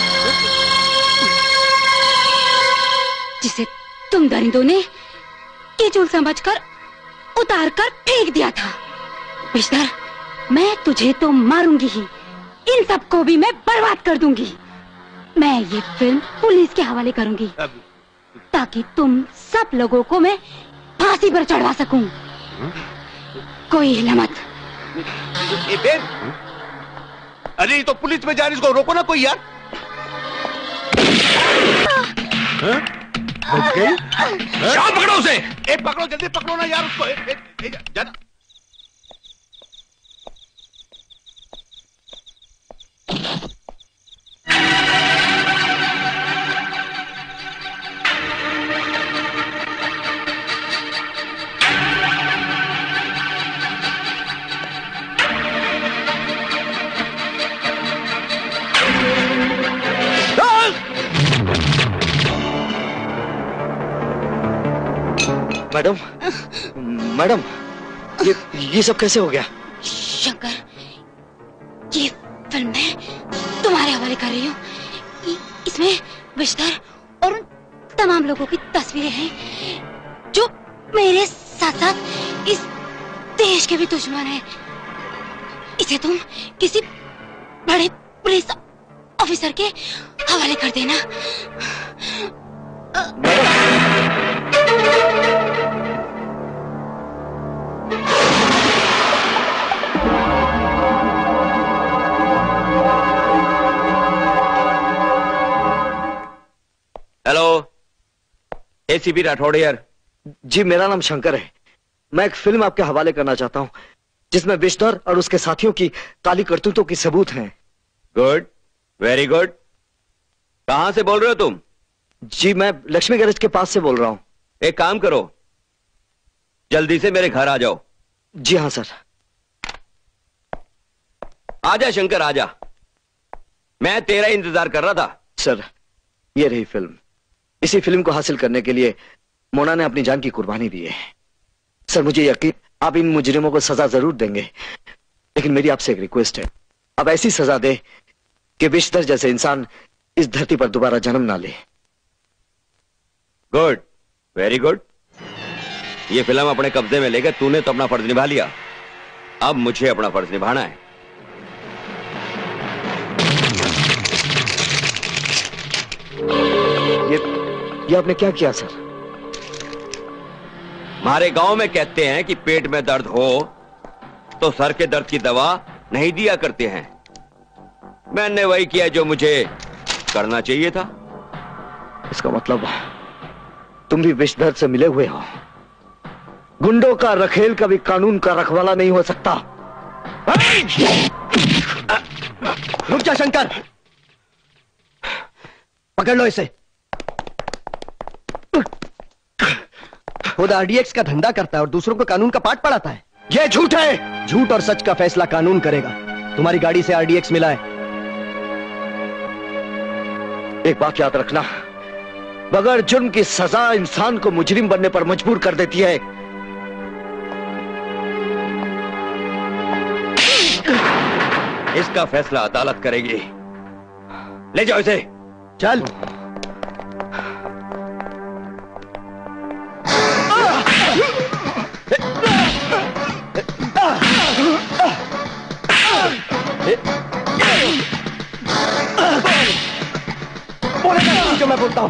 जिसे तुम दरिंदों ने कीचुल समझकर उतार कर फेंक दिया था। बेशतर, मैं तुझे तो मारूंगी ही, इन सबको भी मैं बर्बाद कर दूंगी। मैं ये फिल्म पुलिस के हवाले करूंगी ताकि तुम सब लोगों को मैं फांसी पर चढ़वा सकूं। कोई हिला मत। अरे तो पुलिस में जा रही, इसको रोको ना कोई यार। पकड़ो उसे। पकड़ो, जल्दी पकड़ो ना यार उसको। जाना। मैडम, मैडम, ये सब कैसे हो गया? शंकर, ये फिल्म मैं तुम्हारे हवाले कर रही हूँ। इसमें बेशतर और उन तमाम लोगों की तस्वीरें हैं जो मेरे साथ साथ इस देश के भी दुश्मन हैं। इसे तुम किसी बड़े पुलिस ऑफिसर के हवाले कर देना। हेलो, एसीपी राठौड़ यार। जी, मेरा नाम शंकर है। मैं एक फिल्म आपके हवाले करना चाहता हूं जिसमें विश्तर और उसके साथियों की काली करतूतों की सबूत हैं। Good, very good. कहां से बोल रहे हो तुम? जी, मैं लक्ष्मी गैरेज के पास से बोल रहा हूं। एक काम करो, जल्दी से मेरे घर आ जाओ। जी हाँ सर। आजा शंकर, आजा। मैं तेरा इंतजार कर रहा था। सर, ये रही फिल्म। इसी फिल्म को हासिल करने के लिए मोना ने अपनी जान की कुर्बानी दी है। सर, मुझे यकीन आप इन मुजरिमों को सजा जरूर देंगे, लेकिन मेरी आपसे एक रिक्वेस्ट है, अब ऐसी सजा दे कि विश्तर जैसे इंसान इस धरती पर दोबारा जन्म ना ले। Good, very good. ये फिल्म अपने कब्जे में लेकर तूने तो अपना फर्ज निभा लिया, अब मुझे अपना फर्ज निभाना है। ये आपने क्या किया सर? हमारे गांव में कहते हैं कि पेट में दर्द हो तो सर के दर्द की दवा नहीं दिया करते हैं। मैंने वही किया जो मुझे करना चाहिए था। इसका मतलब तुम भी विष दर्द से मिले हुए हो। गुंडों का रखेल कभी कानून का रखवाला नहीं हो सकता। रुक जा शंकर, पकड़ लो इसे। खुद आरडीएक्स का धंधा करता है और दूसरों को कानून का पाठ पढ़ाता है। यह झूठ है। झूठ और सच का फैसला कानून करेगा। तुम्हारी गाड़ी से आरडीएक्स मिला है। एक बात याद रखना, बगैर जुर्म की सजा इंसान को मुजरिम बनने पर मजबूर कर देती है। इसका फैसला अदालत करेगी। ले जाओ इसे। चल। जो मैं बोलता हूं।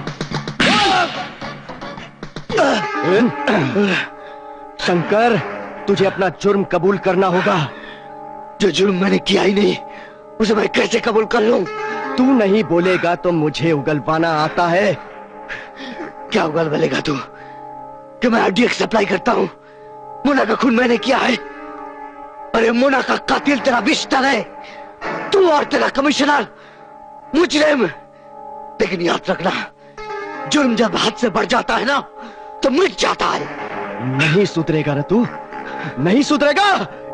शंकर, तुझे अपना जुर्म कबूल करना होगा। जो जुर्म मैंने किया ही नहीं, उसे मैं कैसे कबूल कर लूं? तू नहीं बोलेगा तो मुझे उगलवाना आता है। क्या उगल बोलेगा तू कि मैं आरडीएक्स सप्लाई करता हूं? मोना का खून मैंने किया है। अरे मोना का कातिल तेरा विश्तर है, तू और तेरा कमिश्नर मुजरिम। लेकिन याद रखना, जुर्म जब हद से बढ़ जाता है ना तो मिट जाता है। नहीं सुधरेगा ना तू, नहीं सुधरेगा।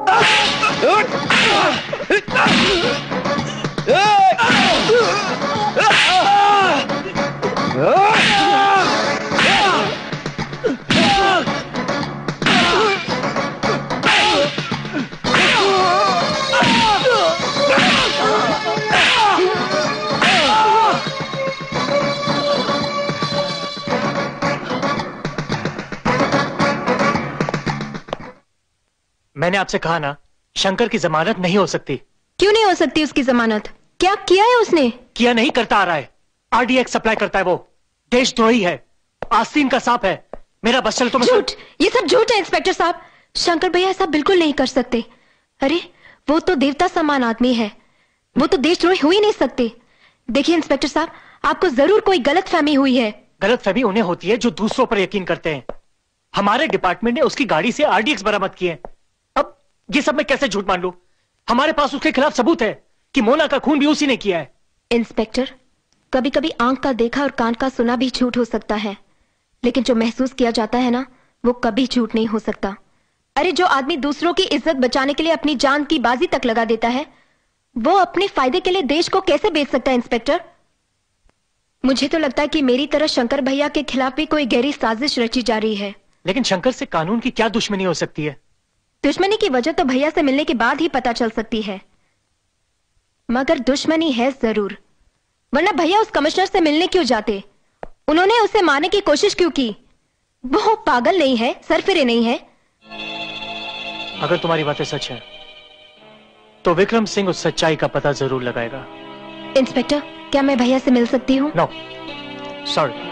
मैंने आपसे कहा ना, शंकर की जमानत नहीं हो सकती। क्यों नहीं हो सकती उसकी जमानत? क्या किया है उसने? किया नहीं, करता आ रहा है। आरडीएक्स सप्लाई करता है वो। देशद्रोही है, आस्तीन का सांप है। मेरा बस चल तो झूठ, ये सब झूठ है इंस्पेक्टर साहब। शंकर भैया ऐसा बिल्कुल नहीं कर सकते। अरे वो तो देवता समान आदमी है, वो तो देशद्रोही हो ही नहीं सकते। देखिए इंस्पेक्टर साहब, आपको जरूर कोई गलतफहमी हुई है। गलतफहमी उन्हें होती है जो दूसरों पर यकीन करते हैं। हमारे डिपार्टमेंट ने उसकी गाड़ी से आरडीएक्स बरामद किए। अब ये सब मैं कैसे झूठ मान लूं? हमारे पास उसके खिलाफ सबूत है कि मोना का खून भी उसी ने किया है। इंस्पेक्टर, कभी कभी आंख का देखा और कान का सुना भी झूठ हो सकता है, लेकिन जो महसूस किया जाता है ना, वो कभी झूठ नहीं हो सकता। अरे जो आदमी दूसरों की इज्जत बचाने के लिए अपनी जान की बाजी तक लगा देता है, वो अपने फायदे के लिए देश को कैसे बेच सकता है इंस्पेक्टर? मुझे तो लगता है कि मेरी तरह शंकर भैया के खिलाफ भी कोई गहरी साजिश रची जा रही है। लेकिन शंकर से कानून की क्या दुश्मनी हो सकती है? दुश्मनी की वजह तो भैया से मिलने के बाद ही पता चल सकती है, मगर दुश्मनी है जरूर। वरना भैया उस कमिश्नर से मिलने क्यों जाते? उन्होंने उसे मारने की कोशिश क्यों की? वो पागल नहीं है, सरफिरे नहीं है। अगर तुम्हारी बातें सच है तो विक्रम सिंह उस सच्चाई का पता जरूर लगाएगा। इंस्पेक्टर, क्या मैं भैया से मिल सकती हूँ? No, sorry.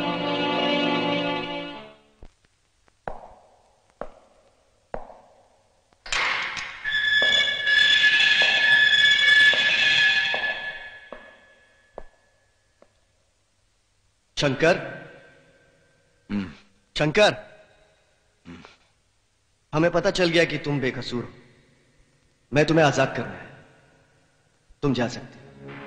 शंकर, शंकर, हमें पता चल गया कि तुम बेकसूर हो। मैं तुम्हें आजाद करना है, तुम जा सकते हो।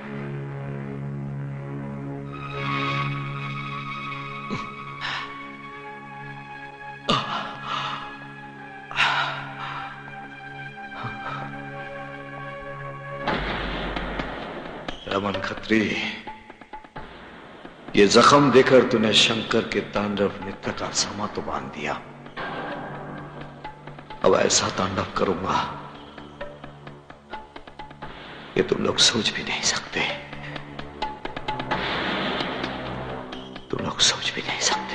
रमन खत्री, ये जख्म देकर तूने शंकर के तांडव नृत्य का समा तो बांध दिया। अब ऐसा तांडव करूंगा कि तुम लोग सोच भी नहीं सकते, तुम लोग सोच भी नहीं सकते।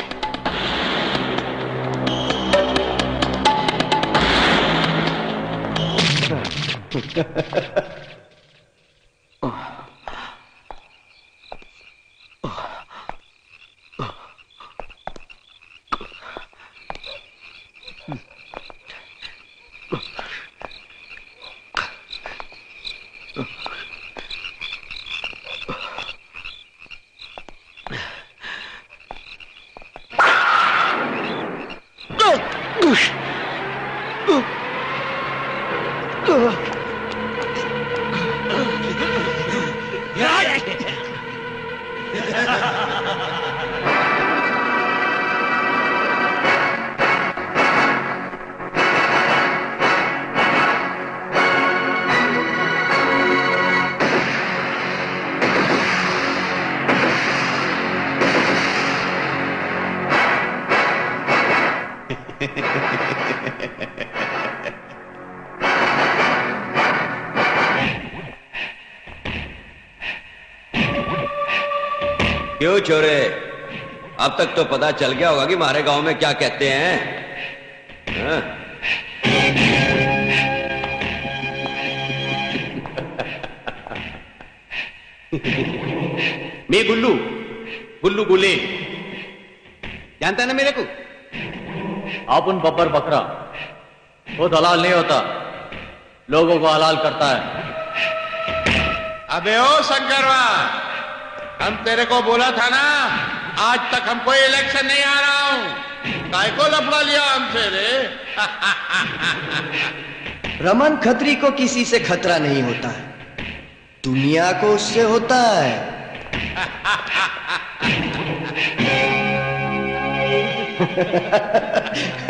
क्यों छोरे, अब तक तो पता चल गया होगा कि हमारे गांव में क्या कहते हैं। हाँ? मैं गुल्लू, गुल्लू गुले, जानता ना मेरे को? आप उन बब्बर बकरा, वो दलाल नहीं होता, लोगों को हलाल करता है। अबे ओ शंकरवा, हम तेरे को बोला था ना, आज तक हम कोई इलेक्शन नहीं आ रहा हूं। काय को लफड़ा लिया हमसे रे? रमन खत्री को किसी से खतरा नहीं होता है, दुनिया को उससे होता है।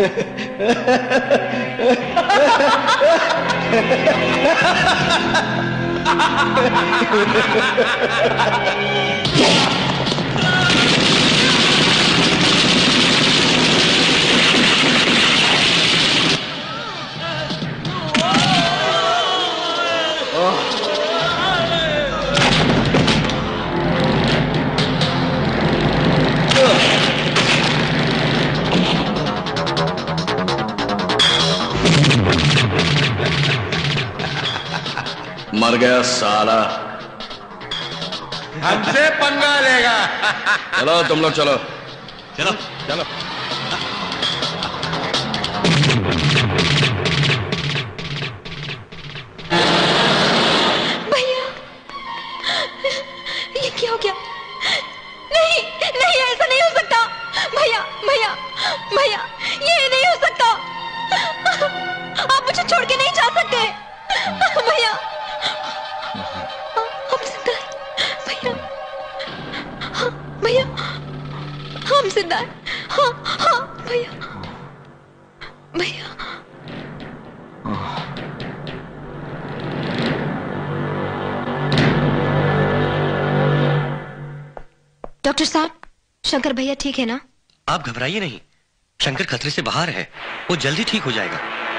मर गया साला। हमसे पंगा लेगा। चलो तुम लोग चलो चलो चलो। भैया ये क्या हो गया? नहीं नहीं ऐसा नहीं हो सकता। भैया भैया भैया ये नहीं हो सकता। आप मुझे छोड़ के नहीं जा सकते भैया। हम जिंदा हैं भैया। हाँ भैया हम जिंदा हैं। हाँ हाँ भैया भैया। डॉक्टर साहब शंकर भैया ठीक है ना? आप घबराइए नहीं, शंकर खतरे से बाहर है, वो जल्दी ठीक हो जाएगा।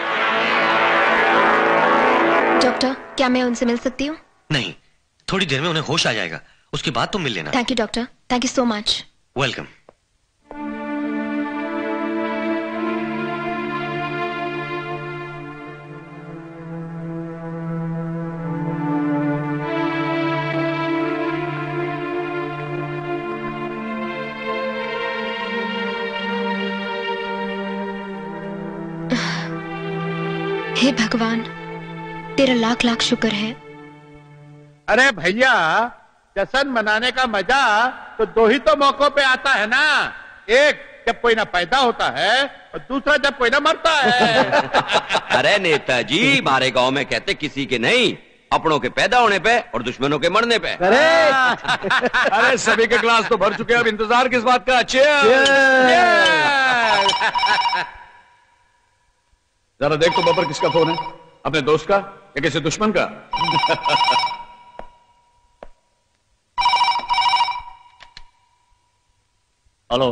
डॉक्टर क्या मैं उनसे मिल सकती हूँ? नहीं, थोड़ी देर में उन्हें होश आ जाएगा, उसके बाद तुम मिल लेना। Thank you doctor, thank you so much. Welcome. हे भगवान तेरा लाख लाख शुक्र है। अरे भैया जश्न मनाने का मजा तो दो ही तो मौकों पे आता है ना। एक जब कोई ना पैदा होता है और दूसरा जब कोई ना मरता है। अरे नेताजी हमारे गांव में कहते किसी के नहीं, अपनों के पैदा होने पे और दुश्मनों के मरने पे। अरे सभी के ग्लास तो भर चुके हैं, अब इंतजार किस बात का? जरा देख तो बब्बर किसका फोन है, अपने दोस्त का या किसी दुश्मन का? हेलो,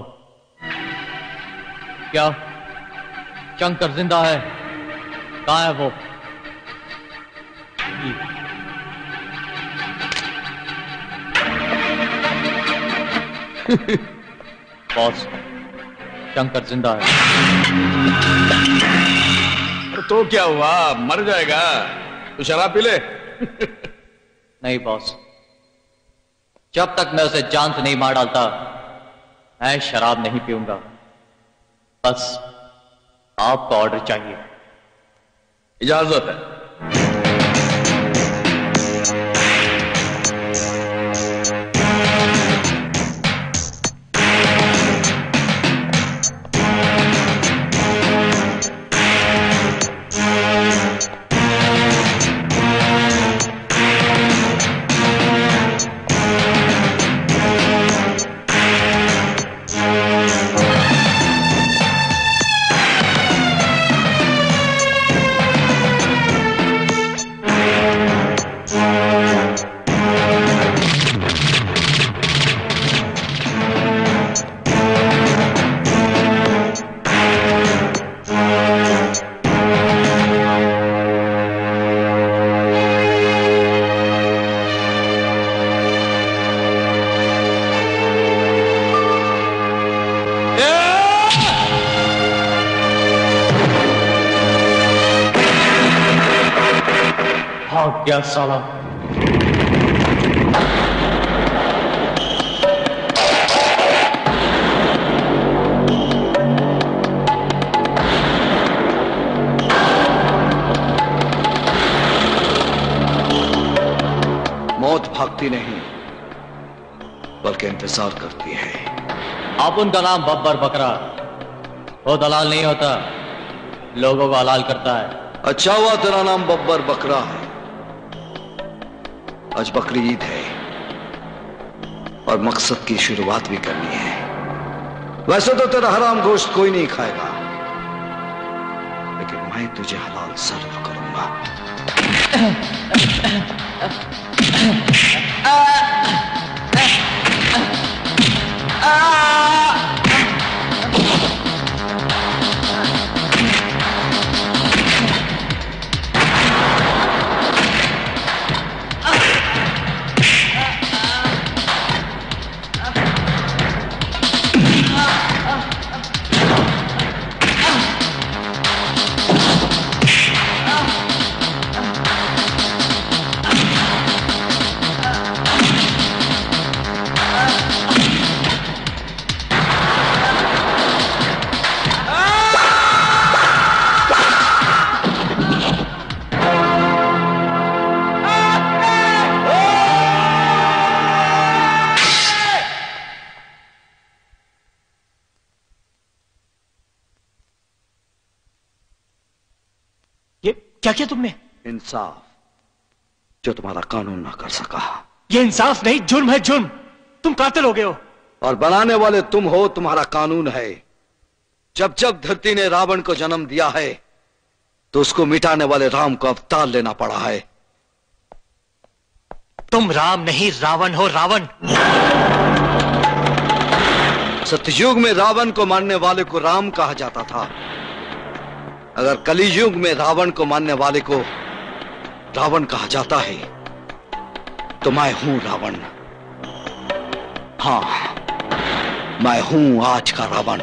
क्या शंकर जिंदा है? कहाँ है वो? बॉस शंकर जिंदा है। तो क्या हुआ, मर जाएगा? तो शराब पी ले। नहीं बॉस, जब तक मैं उसे जान से नहीं मार डालता मैं शराब नहीं पीऊंगा। बस आपका ऑर्डर चाहिए। इजाजत है। क्या साला? मौत भागती नहीं बल्कि इंतजार करती है। आप उनका नाम बब्बर बकरा, वो दलाल नहीं होता, लोगों को हलाल करता है। अच्छा हुआ तेरा नाम बब्बर बकरा है। आज बकरी ईद है और मकसद की शुरुआत भी करनी है। वैसे तो तेरा हराम गोश्त कोई नहीं खाएगा, मैं तुझे हलाल जरूर करूंगा। क्या किया तुमने? इंसाफ जो तुम्हारा कानून ना कर सका। ये इंसाफ नहीं, जुर्म है जुर्म। तुम कातिल हो गए हो। और बनाने वाले तुम हो, तुम्हारा कानून है। जब जब धरती ने रावण को जन्म दिया है तो उसको मिटाने वाले राम को अवतार लेना पड़ा है। तुम राम नहीं रावण हो, रावण। सतयुग में रावण को मारने वाले को राम कहा जाता था। अगर कलियुग में रावण को मानने वाले को रावण कहा जाता है तो मैं हूं रावण। हां, मैं हूं आज का रावण।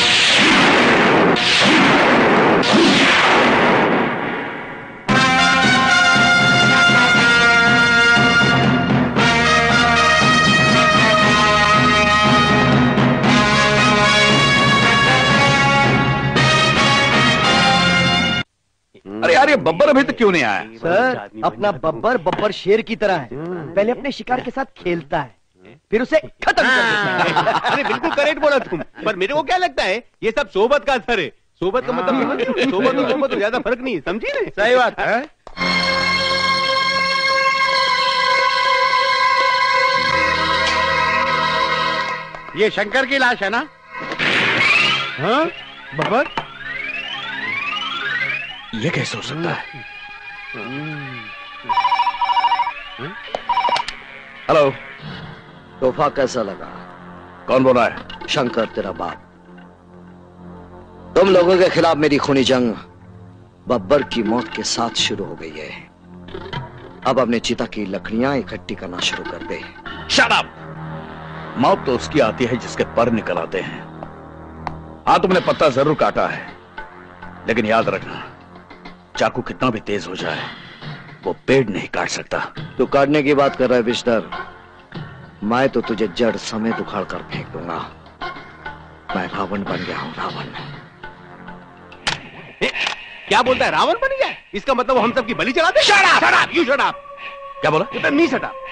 अरे यार, ये बब्बर अभी तक क्यों नहीं आया? सर, अपना बब्बर शेर की तरह है। पहले अपने शिकार के साथ खेलता है, फिर उसे खत्म कर देता है। अरे बिल्कुल करेक्ट बोला तुम, पर मेरे को क्या लगता है ये सब सोबत का असर है। सोबत का मतलब सोबत और सोबत ज्यादा फर्क नहीं है, समझी ना? सही बात है। ये शंकर की लाश है ना? हाँ बब्बर, ये कैसे हो सकता है? हेलो, तोहफा कैसा लगा? कौन बोल रहा है? शंकर, तेरा बाप। तुम लोगों के खिलाफ मेरी खूनी जंग बब्बर की मौत के साथ शुरू हो गई है। अब अपने चिता की लकड़ियां इकट्ठी करना शुरू कर दे। Shut up! मौत तो उसकी आती है जिसके पर निकल आते हैं। हाँ, तुमने पत्ता जरूर काटा है, लेकिन याद रखना, चाकू कितना भी तेज हो जाए वो पेड़ नहीं काट सकता। तू काटने की बात कर रहा है बिस्तर? मैं तो तुझे जड़ समेत उखाड़ कर फेंक दूंगा। मैं रावण बन गया हूं, रावण। क्या बोलता है? रावण बन गया? इसका मतलब वो हम सब की बलि चढ़ाते? Shut up! You shut up! क्या बोला? नहीं शट अप।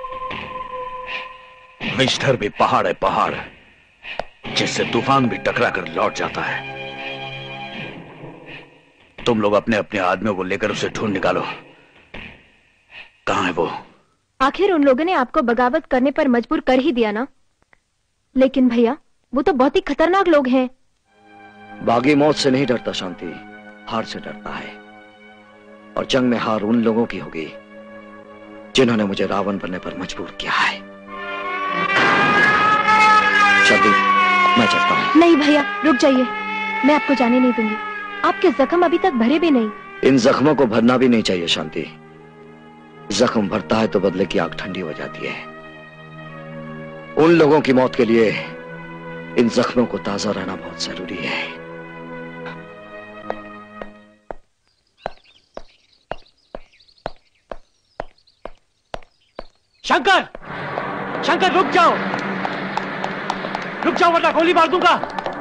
मिस्टर भी पहाड़ है, पहाड़, जिससे तूफान भी टकरा कर लौट जाता है। तुम लोग अपने अपने आदमियों को लेकर उसे ढूंढ निकालो। कहां है वो? आखिर उन लोगों ने आपको बगावत करने पर मजबूर कर ही दिया ना। लेकिन भैया, वो तो बहुत ही खतरनाक लोग हैं। बागी मौत से नहीं डरता शांति, हार से डरता है। और जंग में हार उन लोगों की होगी जिन्होंने मुझे रावण बनने पर मजबूर किया है। शांति, मैं चलता हूं। नहीं भैया, रुक जाइए। मैं आपको जाने नहीं दूंगी। आपके जख्म अभी तक भरे भी नहीं। इन जख्मों को भरना भी नहीं चाहिए शांति। जख्म भरता है तो बदले की आग ठंडी हो जाती है। उन लोगों की मौत के लिए इन जख्मों को ताजा रहना बहुत जरूरी है। शंकर, शंकर रुक जाओ, रुक जाओ वरना गोली मार दूंगा।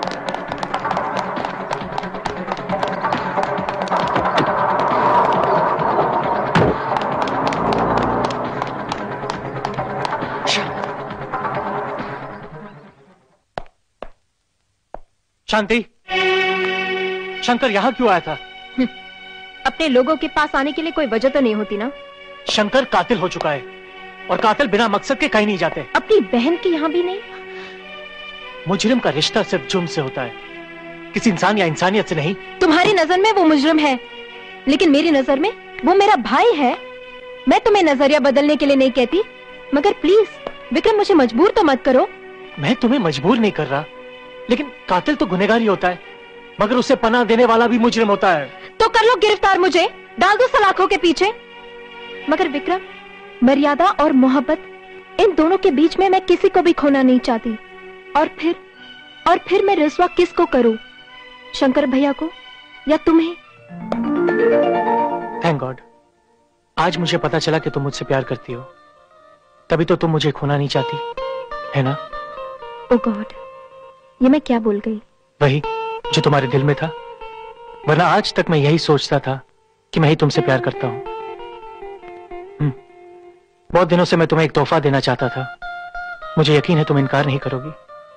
शांति, शंकर यहां क्यों आया था? अपने लोगों के पास आने के लिए कोई वजह तो नहीं होती ना। शंकर कातिल हो चुका है और कातिल बिना मकसद के कहीं नहीं जाते। अपनी बहन की यहां भी नहीं। मुजरिम का रिश्ता सिर्फ जुर्म से होता है, किसी इंसान या इंसानियत से नहीं। तुम्हारी नजर में वो मुजरिम है, लेकिन मेरी नजर में वो मेरा भाई है। मैं तुम्हें नजरिया बदलने के लिए नहीं कहती, मगर प्लीज विक्रम मुझे मजबूर तो मत करो। मैं तुम्हें मजबूर नहीं कर रहा, लेकिन कातिल तो गुनहगार ही होता है, मगर उसे पनाह देने वाला भी मुजरिम होता है। तो कर लो गिरफ्तार, मुझे डाल दो सलाखों के पीछे। मगर विक्रम, मर्यादा और मोहब्बत, इन दोनों के बीच में मैं किसी को भी खोना नहीं चाहती। और फिर मैं रसवा किसको करूं? शंकर भैया को या तुम्हें? थैंक गॉड, आज मुझे पता चला कि तुम मुझसे प्यार करती हो, तभी तो तुम मुझे खोना नहीं चाहती, है ना? ओ गॉड, ये मैं क्या बोल गई? वही जो तुम्हारे दिल में था, वरना आज तक मैं यही सोचता था कि मैं ही तुमसे प्यार करता हूं। बहुत दिनों से मैं तुम्हें एक तोहफा देना चाहता था, मुझे यकीन है तुम इनकार नहीं करोगी।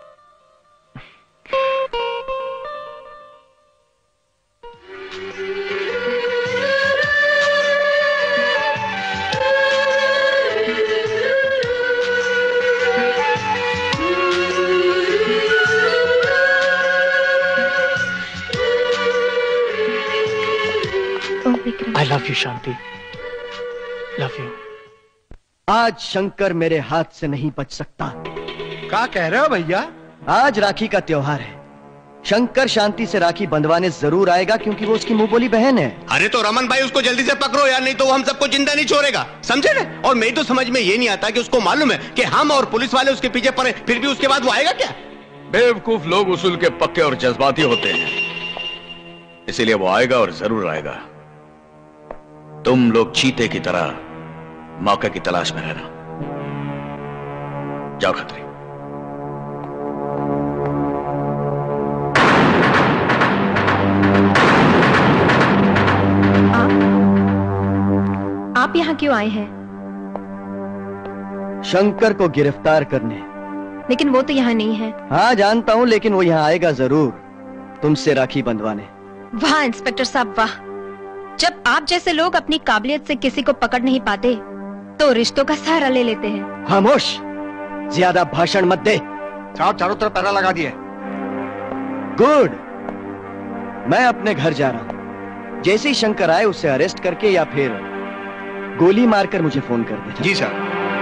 I love you Shanti, love you. आज शंकर मेरे हाथ से नहीं बच सकता। क्या कह रहे हो भैया? आज राखी का त्योहार है। शंकर शांति से राखी बंधवाने जरूर आएगा, क्योंकि वो उसकी मुंह बोली बहन है। अरे तो रमन भाई उसको जल्दी से पकड़ो यार, नहीं तो वो हम सबको जिंदा नहीं छोड़ेगा, समझे ना? और मेरी तो समझ में ये नहीं आता कि उसको मालूम है कि हम और पुलिस वाले उसके पीछे पड़े, फिर भी उसके बाद वो आएगा क्या? बेवकूफ लोग उसूल के पक्के और जज्बाती होते हैं, इसीलिए वो आएगा और जरूर आएगा। तुम लोग चीते की तरह मौके की तलाश में रहना। जाओ खत्री। आप यहाँ क्यों आए हैं? शंकर को गिरफ्तार करने। लेकिन वो तो यहाँ नहीं है। हाँ जानता हूँ, लेकिन वो यहाँ आएगा जरूर, तुमसे राखी बंधवाने। वाह इंस्पेक्टर साहब वाह। जब आप जैसे लोग अपनी काबिलियत से किसी को पकड़ नहीं पाते, तो रिश्तों का सहारा ले लेते हैं। खामोश, ज्यादा भाषण मत दे। साहब चारों तरफ पहरा लगा दिए। गुड, मैं अपने घर जा रहा हूँ। जैसे ही शंकर आए उसे अरेस्ट करके या फिर गोली मारकर मुझे फोन कर दे। जी सर।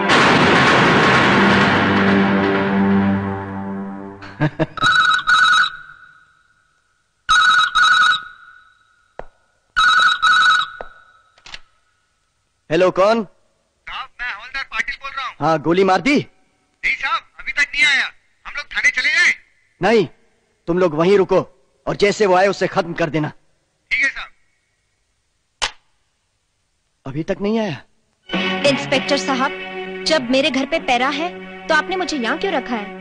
हेलो, कौन? साहब मैं हवलदार पाटिल बोल रहा हूँ। हाँ, गोली मार दी? नहीं साहब, अभी तक नहीं आया। हम लोग थाने चले जाएं? नहीं, तुम लोग वहीं रुको और जैसे वो आए उसे खत्म कर देना। ठीक है साहब। अभी तक नहीं आया? इंस्पेक्टर साहब, जब मेरे घर पे पैरा है तो आपने मुझे यहाँ क्यों रखा है?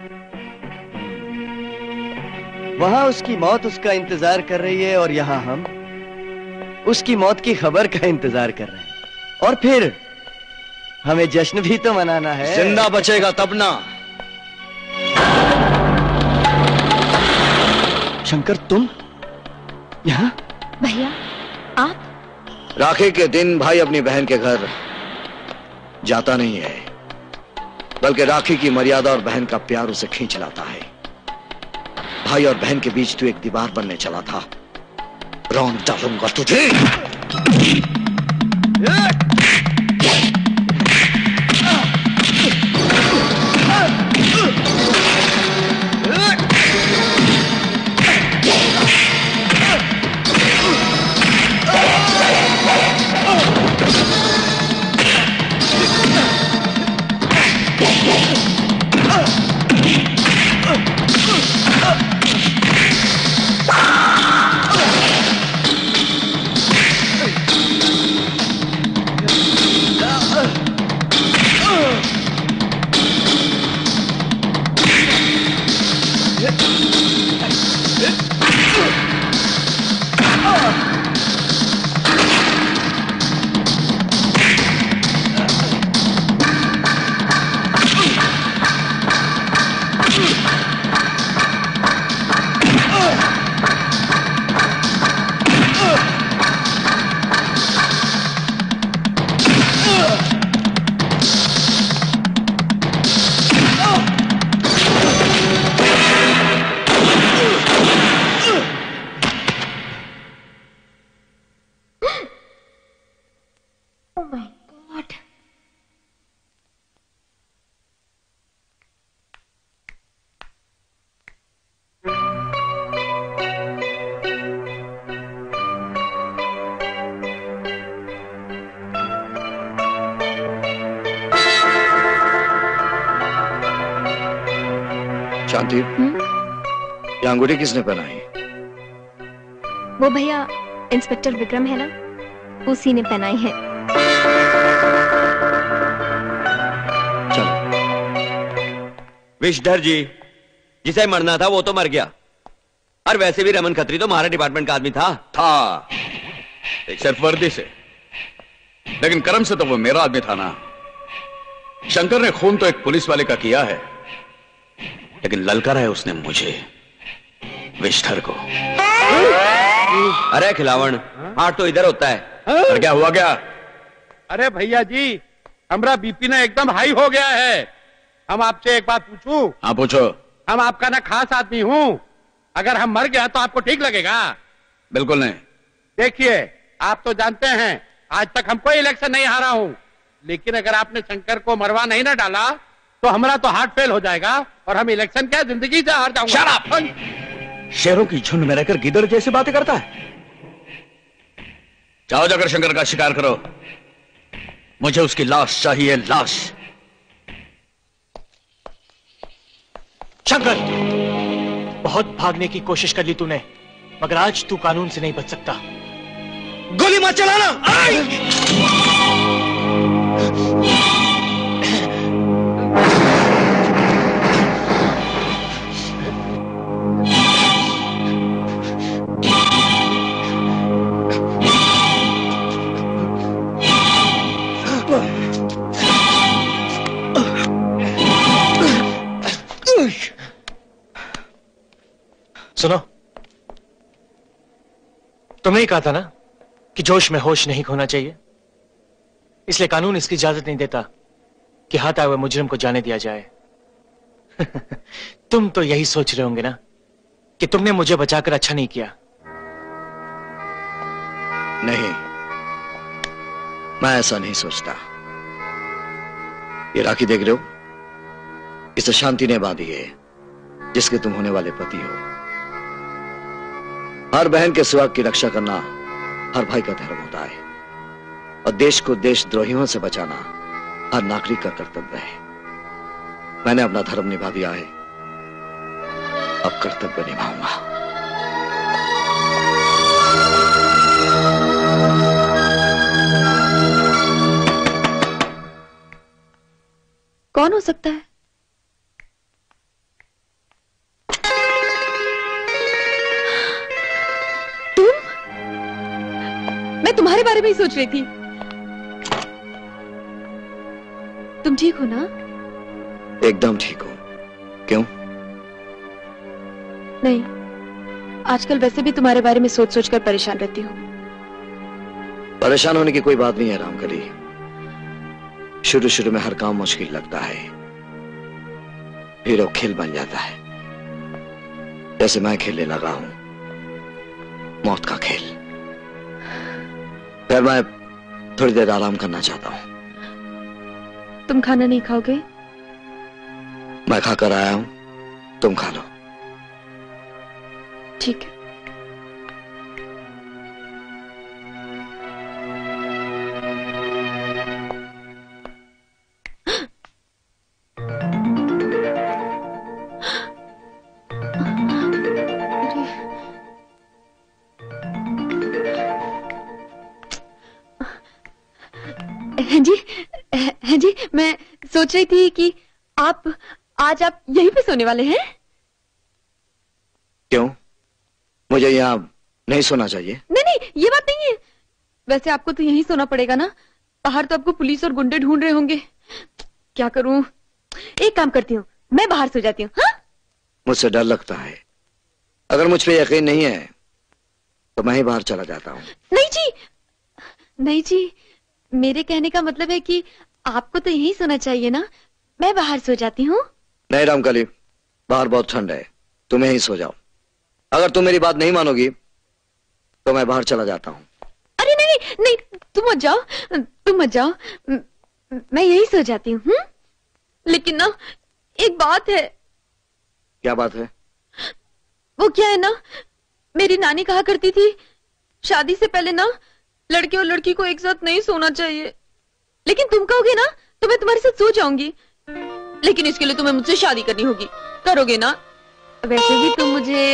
वहाँ उसकी मौत उसका इंतजार कर रही है और यहाँ हम उसकी मौत की खबर का इंतजार कर रहे हैं। और फिर हमें जश्न भी तो मनाना है। जिंदा बचेगा तब ना। शंकर, तुम यहाँ? भैया आप? राखी के दिन भाई अपनी बहन के घर जाता नहीं है, बल्कि राखी की मर्यादा और बहन का प्यार उसे खींच लाता है। भाई और बहन के बीच तू एक दीवार बनने चला था, रौंद डालूंगा तुझे। बेटी, ये अंगूठी किसने पहनाई? वो भैया इंस्पेक्टर विक्रम है ना, उसी ने पहनाई है। विषधर जी, जिसे मरना था वो तो मर गया। और वैसे भी रमन खत्री तो हमारे डिपार्टमेंट का आदमी था। एक सिर्फ वर्दी से, लेकिन कर्म से तो वो मेरा आदमी था ना। शंकर ने खून तो एक पुलिस वाले का किया है, लेकिन ललकारा है उसने मुझे, विषधर को। अरे खिलावन, हार्ट तो इधर होता है। और क्या हुआ क्या? अरे भैया जी, हमारा बीपी ना एकदम हाई हो गया है। हम आपसे एक बात पूछूं? हाँ पूछो। हम आपका ना खास आदमी हूँ, अगर हम मर गया तो आपको ठीक लगेगा? बिल्कुल नहीं। देखिए, आप तो जानते हैं आज तक हम कोई इलेक्शन नहीं हारा हूँ, लेकिन अगर आपने शंकर को मरवा नहीं ना डाला तो हमारा तो हार्ट फेल हो जाएगा और हम इलेक्शन क्या जिंदगी से हार जाऊंगा। Shut up! शेरों की झुंड में रहकर गिदड़ जैसी बातें करता है। जाओ जाकर शंकर का शिकार करो, मुझे उसकी लाश चाहिए, लाश। शंकर, बहुत भागने की कोशिश कर ली तूने, मगर आज तू कानून से नहीं बच सकता। गोली मत चलाना। सुनो, तुमने ही कहा था ना कि जोश में होश नहीं खोना चाहिए, इसलिए कानून इसकी इजाजत नहीं देता कि हाथ आए हुए मुजरिम को जाने दिया जाए। तुम तो यही सोच रहे होंगे ना कि तुमने मुझे बचाकर अच्छा नहीं किया। नहीं, मैं ऐसा नहीं सोचता। ये राखी देख रहे हो, इसे शांति ने बांधी है, जिसके तुम होने वाले पति हो। हर बहन के सुहाग की रक्षा करना हर भाई का धर्म होता है, और देश को देशद्रोहियों से बचाना हर नागरिक का कर्तव्य है। मैंने अपना धर्म निभा दिया है, अब कर्तव्य निभाऊंगा। कौन हो सकता है? मैं तुम्हारे बारे में ही सोच रही थी। तुम ठीक हो ना? एकदम ठीक हो। क्यों? नहीं, आजकल वैसे भी तुम्हारे बारे में सोच सोच कर परेशान रहती हूँ। परेशान होने की कोई बात नहीं है रामकली। शुरू शुरू में हर काम मुश्किल लगता है, फिर वो खेल बन जाता है। जैसे मैं खेलने लगा हूं, मौत का खेल। फिर मैं थोड़ी देर आराम करना चाहता हूं। तुम खाना नहीं खाओगे? मैं खाकर आया हूं, तुम खा लो। ठीक है। हाँ जी, मैं सोच रही थी कि आज आप यहीं पे सोने वाले हैं? क्यों? मुझे यहाँ नहीं सोना चाहिए? नहीं, ये बात नहीं है। वैसे आपको तो यहीं सोना पड़ेगा ना, बाहर तो आपको पुलिस और गुंडे ढूंढ रहे होंगे। क्या करूं? एक काम करती हूँ, मैं बाहर सो जाती हूँ। हाँ? मुझसे डर लगता है। अगर मुझ पे यकीन नहीं है तो मैं ही बाहर चला जाता हूँ। नहीं जी, मेरे कहने का मतलब है कि आपको तो यहीं सोना चाहिए ना, मैं बाहर सो जाती हूँ। नहीं रामकली, बाहर बहुत ठंड है, तुम यहीं सो जाओ। अगर तुम मेरी बात नहीं मानोगी तो मैं बाहर चला जाता हूँ। अरे नहीं, तुम मत जाओ, मैं यहीं सो जाती हूँ। लेकिन ना एक बात है। क्या बात है? वो क्या है ना, मेरी नानी कहा करती थी शादी से पहले ना लड़के और लड़की को एक साथ नहीं सोना चाहिए। लेकिन तुम कहोगे ना तो मैं तुम्हारे साथ सो जाऊंगी, लेकिन इसके लिए तुम्हें मुझसे शादी करनी होगी। करोगे ना? वैसे भी तुम मुझे।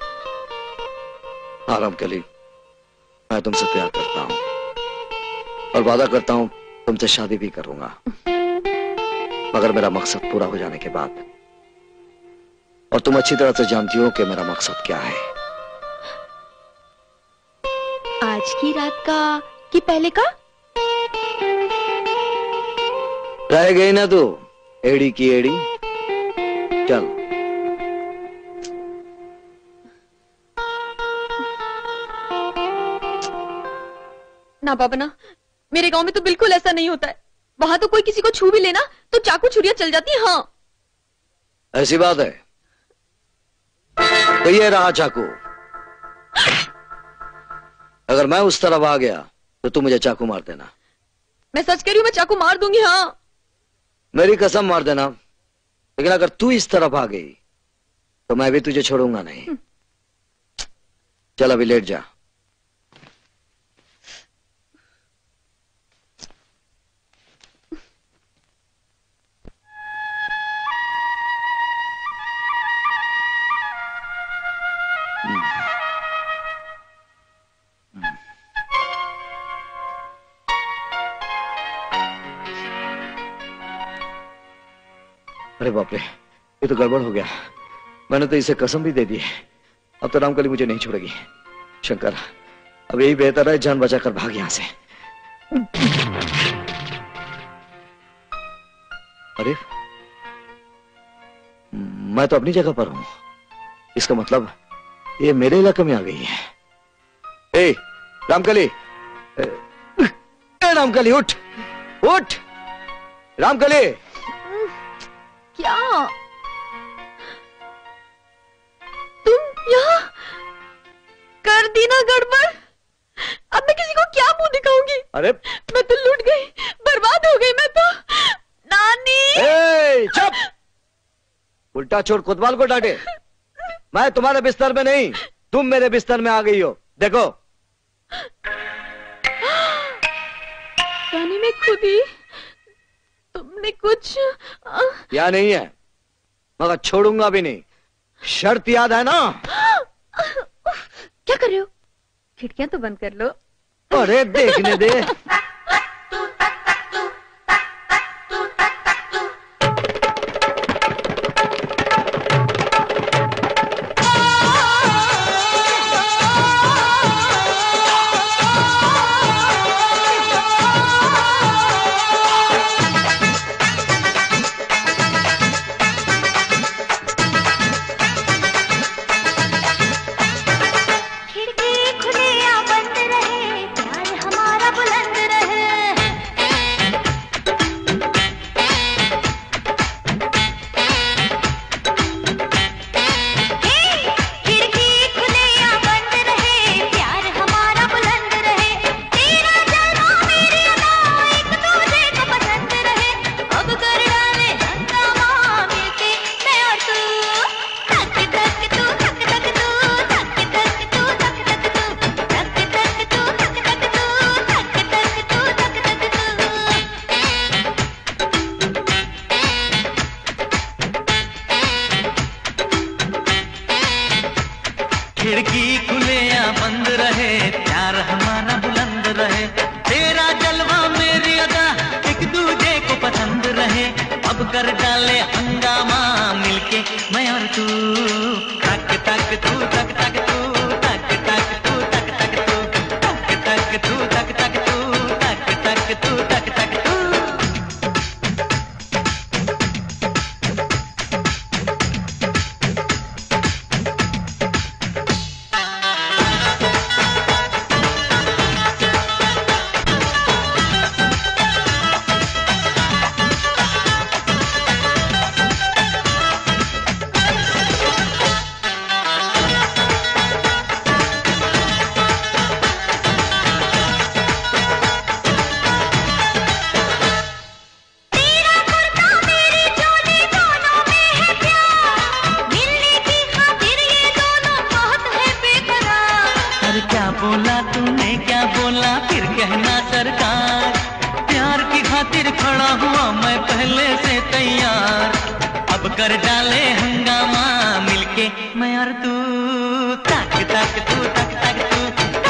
आराम कली, मैं तुमसे प्यार करता हूँ और वादा करता हूँ तुमसे शादी भी करूंगा, मगर मेरा मकसद पूरा हो जाने के बाद। और तुम अच्छी तरह से जानती हो कि मेरा मकसद क्या है। आज की रात का कि पहले का? रह गई ना तू एड़ी की एड़ी। चल। ना बाबा ना, मेरे गांव में तो बिल्कुल ऐसा नहीं होता है। वहां तो कोई किसी को छू भी लेना तो चाकू छुरियां चल जाती है। हाँ, ऐसी बात है तो ये रहा चाकू। अगर मैं उस तरफ आ गया तो तू मुझे चाकू मार देना। मैं सच कह रही हूँ, मैं चाकू मार दूंगी। हाँ, मेरी कसम मार देना। लेकिन अगर तू इस तरफ आ गई तो मैं भी तुझे छोड़ूंगा नहीं। चल अभी लेट जा। अरे बाप रे, ये तो गड़बड़ हो गया। मैंने तो इसे कसम भी दे दी है। अब तो रामकली मुझे नहीं छोड़ेगी। शंकर, अब यही बेहतर है जान बचाकर भाग यहां से। अरे मैं तो अपनी जगह पर हूं। इसका मतलब ये मेरे इलाके में आ गई है। ए रामकली, रामकली उठ उठ। रामकली, क्या तुम यहाँ कर दी ना गड़बड़? अब मैं किसी को क्या मुंह दिखाऊंगी? अरे मैं तो लूट गई, बर्बाद हो गई मैं तो। नानी चुप। उल्टा चोर कोतवाल को डांटे। मैं तुम्हारे बिस्तर में नहीं, तुम मेरे बिस्तर में आ गई हो। देखो नानी, मैं खुद ही। तुमने कुछ या नहीं है, मगर छोड़ूंगा भी नहीं। शर्त याद है ना? क्या कर रहे हो? खिड़कियां तो बंद कर लो। अरे देखने दे। पहले से तैयार, अब कर डाले हंगामा मिलके के मैं और तू तक तक तू तक तक तू।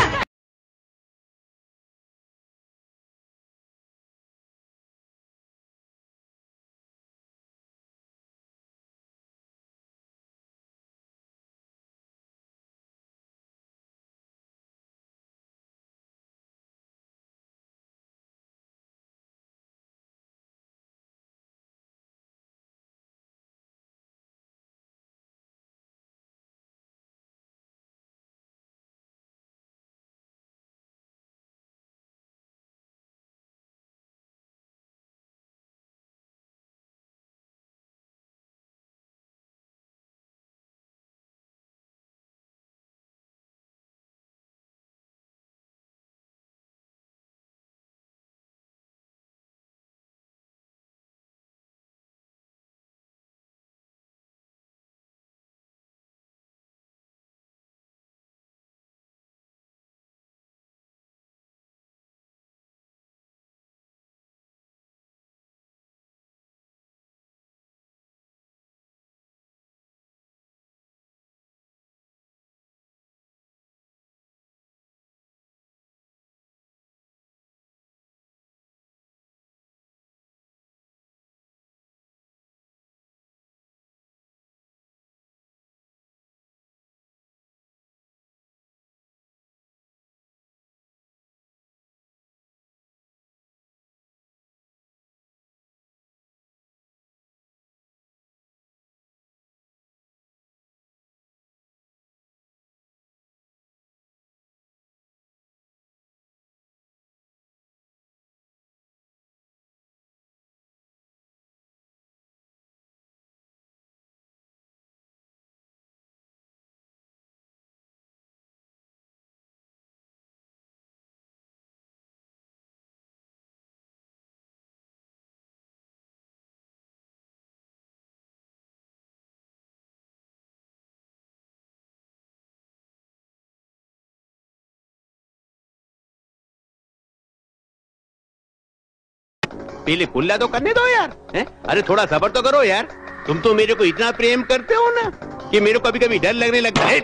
पहले कुल्ला तो करने दो यार, हैं? अरे थोड़ा सब्र तो करो यार। तुम तो मेरे को इतना प्रेम करते हो ना कि मेरे को कभी कभी डर लगने लगता है।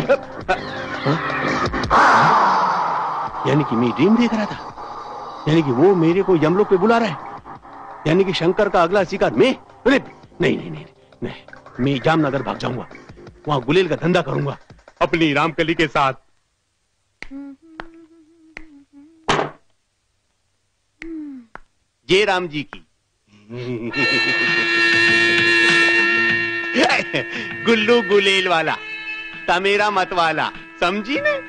यानी कि मैं ड्रीम देख रहा था, यानी कि वो मेरे को यमलोक पे बुला रहा है, यानी कि शंकर का अगला शिकार मैं। अरे नहीं नहीं नहीं नहीं, मैं जामनगर भाग जाऊंगा, वहां गुलेल का धंधा करूंगा अपनी रामकली के साथ। जय राम जी की। गुल्लू गुलेल वाला, तमेरा मत वाला, समझी ने?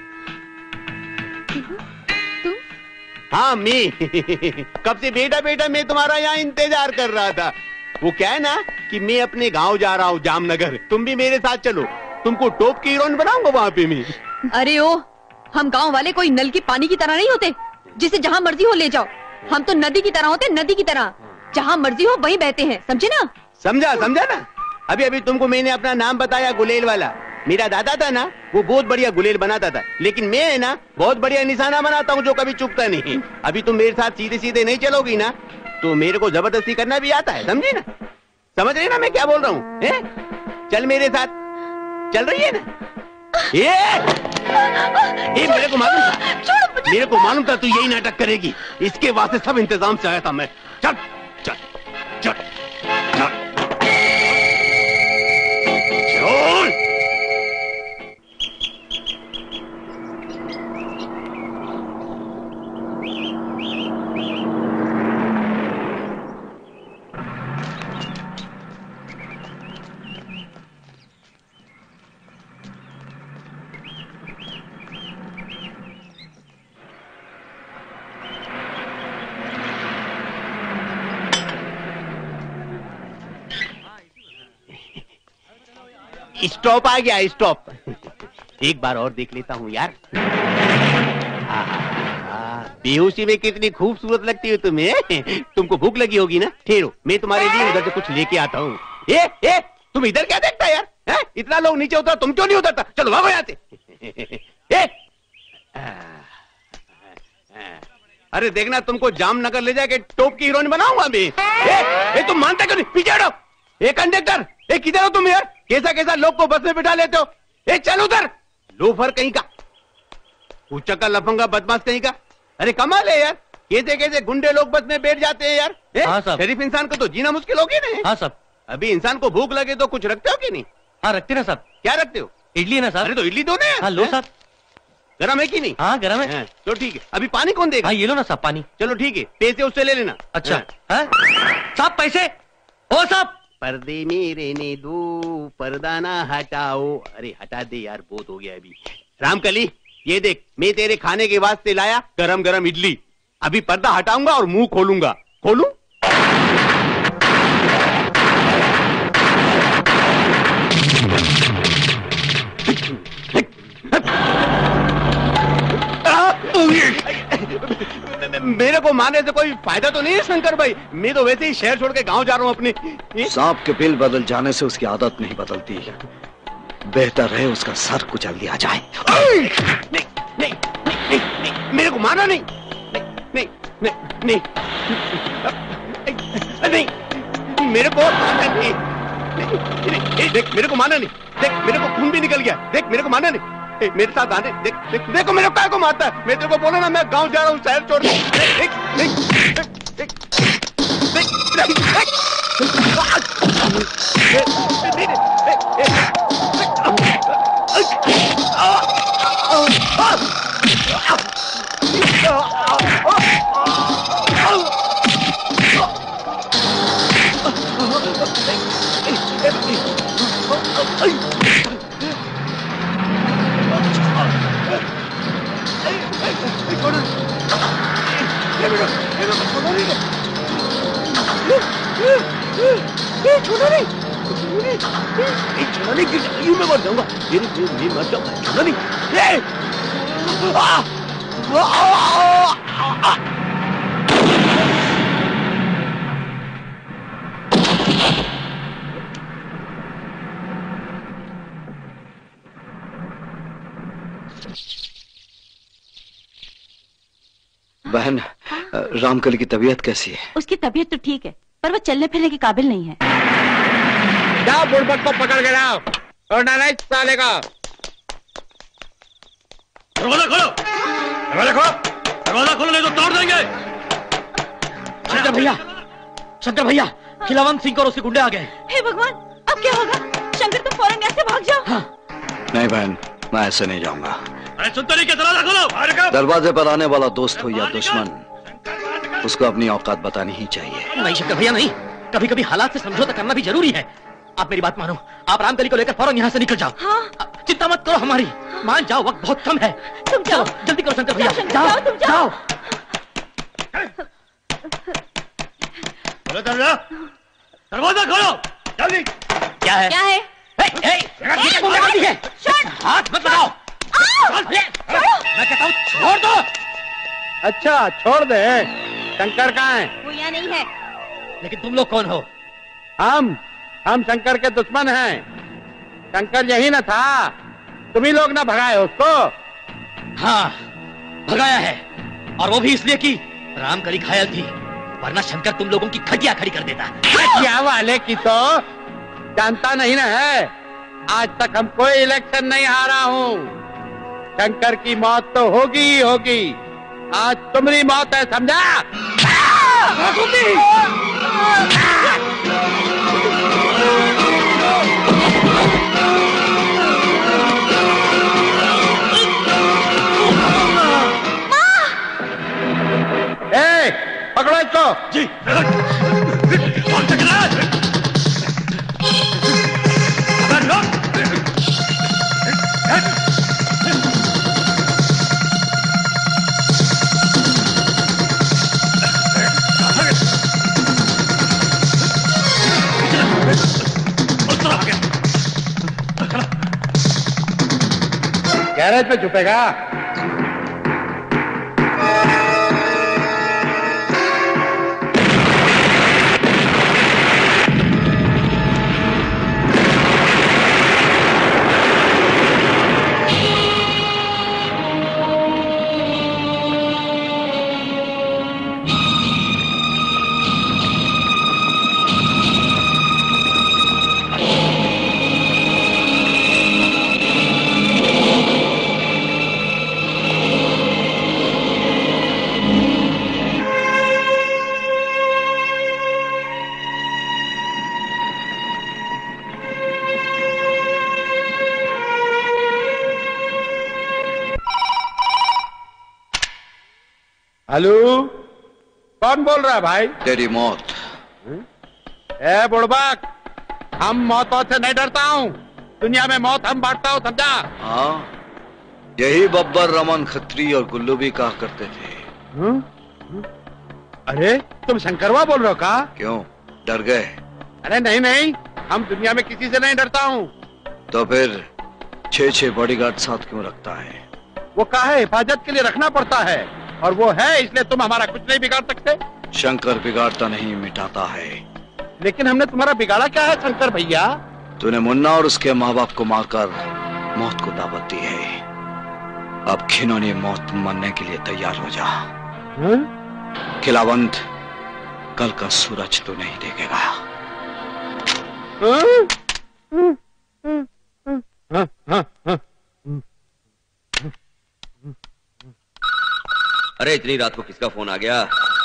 तू? हाँ मैं। कब से बेटा बेटा मैं तुम्हारा यहाँ इंतजार कर रहा था। वो क्या है ना कि मैं अपने गांव जा रहा हूँ जामनगर, तुम भी मेरे साथ चलो, तुमको टॉप की हीरोइन बनाऊंगा वहाँ पे मैं। अरे ओ, हम गांव वाले कोई नल की पानी की तरह नहीं होते जिसे जहाँ मर्जी हो ले जाओ। हम तो नदी की तरह होते, नदी की तरह, जहाँ मर्जी हो वहीं बहते हैं, समझे ना? समझा समझा ना। अभी अभी तुमको मैंने अपना नाम बताया गुलेल वाला। मेरा दादा था ना, वो बहुत बढ़िया गुलेल बनाता था, लेकिन मैं है ना बहुत बढ़िया निशाना बनाता हूँ जो कभी चुकता नहीं। अभी तुम मेरे साथ सीधे सीधे नहीं चलोगी ना तो मेरे को जबरदस्ती करना भी आता है, समझी ना? समझ रही ना मैं क्या बोल रहा हूँ? चल मेरे साथ, चल रही है ना? ये मेरे को मालूम था तू यही नाटक करेगी, इसके वास्ते सब इंतजाम से आया था मैं। चल चल चल चल स्टॉप आ गया, स्टॉप। एक बार और देख लेता हूँ यार। बेहोशी में कितनी खूबसूरत लगती हो तुम्हें। तुमको भूख लगी होगी ना, ठहरो मैं तुम्हारे लिए उधर से कुछ लेके आता हूँ। ए तुम इधर क्या देखता है यार? है? इतना लोग नीचे उतरा, तुम क्यों नहीं उतरता? चलो भागो यहाँ से। अरे देखना तुमको जामनगर ले जाके टॉप की हीरोइन बनाऊंगा मैं। तुम मानते क्यों नहीं? पीछे हटो। ए कंडक्टर, ए किधर हो तुम यार? कैसा कैसा लोग को बस में बिठा लेते हो? ए चल उधर, लोफर कहीं का, ऊंचा का लफंगा बदमाश कहीं का। अरे कमाल है यार, कैसे कैसे गुंडे लोग बस में बैठ जाते हैं यार। हाँ साहब। शरीफ इंसान को तो जीना मुश्किल हो गया नहीं? हाँ साहब। अभी इंसान को भूख लगे तो कुछ रखते हो कि नहीं? हाँ रखते ना साहब। क्या रखते हो? इडली है ना साहब। अरे तो इडली दो ना। हाँ लो साहब। गरम है कि नहीं? हाँ गरम है। तो ठीक है, अभी पानी कौन देगा? हाँ ये लो ना साहब पानी। चलो ठीक है, पैसे उससे ले लेना। अच्छा साहब पैसे। ओ साहब पर्दे मेरे ने दो, पर्दा ना हटाओ। अरे हटा दे यार, बहुत हो गया अभी। रामकली ये देख, मैं तेरे खाने के वास्ते लाया गरम गरम इडली। अभी पर्दा हटाऊंगा और मुंह खोलूंगा। खोलूं? मेरे को मारने से कोई फायदा तो नहीं है शंकर भाई? मैं तो वैसे ही शहर छोड़ के गांव जा रहा हूँ अपने। सांप के बिल बदल जाने से उसकी आदत नहीं बदलती। बेहतर है उसका सर कुचल दिया जाए। नहीं नहीं नहीं नहीं, मेरे को मारना नहीं। नहीं नहीं नहीं नहीं, मेरे को मारना नहीं। देख मेरे को मारना नहीं। देख मेरे को खून भी निकल गया। देख मेरे को मारना नहीं। मेरे साथ आने। देख देख देखो मेरे को काय को मारता है। मैं तेरे को बोला ना मैं गांव जा रहा हूँ शहर छोड़ छोड़ो नहीं, छोड़ो नहीं, यूं मैं मर जाऊंगा। ये मर जाऊंगा, छोड़ो नहीं। बहन, रामकली की तबीयत कैसी है? उसकी तबीयत तो ठीक है, पर वो चलने फिरने के काबिल नहीं है। जाओ बुड़बक को पकड़ के लाओ और नाना साले का। दरवाजा खोलो, दरवाजा खोलो, दरवाजा खोलो नहीं तो तोड़ देंगे। शंकर भैया खिलावंत सिंह और उसके गुंडे आ गए। हे भगवान, अब क्या होगा? शंकर तुम फौरन यहाँ से भाग जाओ। नहीं बहन, मैं ऐसे नहीं जाऊंगा। अरे सुनते नहीं क्या? दरवाजा खोलो, बाहर निकलो। दरवाजे पर आने वाला दोस्त हो या दुश्मन, उसको अपनी औकात बतानी ही चाहिए। नहीं शंकर भैया नहीं, कभी कभी हालात से समझौता करना भी जरूरी है। आप मेरी बात मानो, आप रामकली को लेकर फौरन यहाँ से निकल जाओ। हाँ। चिंता मत करो हमारी, मान जाओ, वक्त बहुत कम है। तुम जाओ, जल्दी करो शंकर भैया, जाओ तुम जाओ। खोलो दरवाजा, दरवाजा खोलो जल्दी। क्या है? क्या है? हाथ मत लगाओ। मैं कहता हूँ छोड़ दो। अच्छा छोड़ दे। शंकर कहाँ है? वो यहाँ नहीं है। लेकिन तुम लोग कौन हो? हम शंकर के दुश्मन हैं। शंकर यही न था, तुम्ही लोग ना भगाए उसको। हाँ भगाया है, और वो भी इसलिए कि रामकली घायल थी, वरना शंकर तुम लोगों की खटिया खड़ी कर देता। खटिया वाले की तो जानता नहीं ना है। आज तक हम कोई इलेक्शन नहीं हारा हूँ। शंकर की मौत तो होगी ही होगी। आज तुम्हारी मौत है, समझा? ए, पकड़ो इसको। जी। गैरेज पे छुपेगा। हेलो, कौन बोल रहा है भाई? तेरी मौत। ए बुड़बक, हम मौतों से नहीं डरता हूँ। दुनिया में मौत हम बांटता हूँ, समझा? हाँ, यही बब्बर, रमन, खत्री और गुल्लू भी कहा करते थे। अरे तुम शंकरवा बोल रहे हो का? क्यों, डर गए? अरे नहीं नहीं, हम दुनिया में किसी से नहीं डरता हूँ। तो फिर 6 बॉडीगार्ड साथ क्यों रखता है? वो काहे हिफाजत के लिए रखना पड़ता है, और वो है इसलिए तुम हमारा कुछ नहीं बिगाड़ सकते। शंकर बिगाड़ता नहीं, मिटाता है। लेकिन हमने तुम्हारा बिगाड़ा क्या है शंकर भैया? तूने मुन्ना और उसके माँ बाप को मारकर मौत को दावत दी है। अब घिनौनी मौत मरने के लिए तैयार हो जा। खिलावंत, कल का सूरज तो नहीं देखेगा। अरे इतनी रात को किसका फोन आ गया?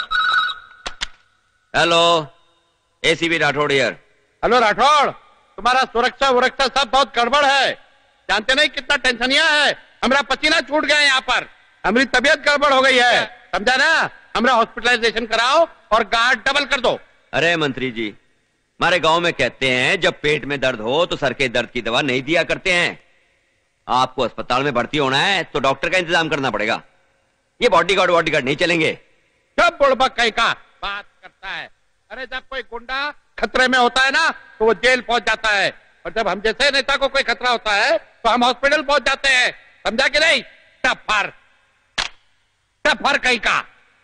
Hello, ACB Rathore here. Hello Rathore, तुम्हारा सुरक्षा वुरक्षा सब बहुत गड़बड़ है। जानते नहीं कितना टेंशनिया है। हमारा पसीना छूट गया यहाँ पर, हमारी तबीयत गड़बड़ हो गई है, समझा ना? हमारा हॉस्पिटलाइजेशन कराओ और गार्ड डबल कर दो। अरे मंत्री जी, हमारे गांव में कहते हैं जब पेट में दर्द हो तो सर के दर्द की दवा नहीं दिया करते हैं। आपको अस्पताल में भर्ती होना है तो डॉक्टर का इंतजाम करना पड़ेगा। ये बॉडीगार्ड नहीं चलेंगे। सब बुड़बक कहीं का बात करता है। अरे जब कोई गुंडा खतरे में होता है ना तो वो जेल पहुंच जाता है, और जब हम जैसे नेता को कोई खतरा होता है तो हम हॉस्पिटल पहुंच जाते हैं, समझा कि नहीं? टफर कहीं का।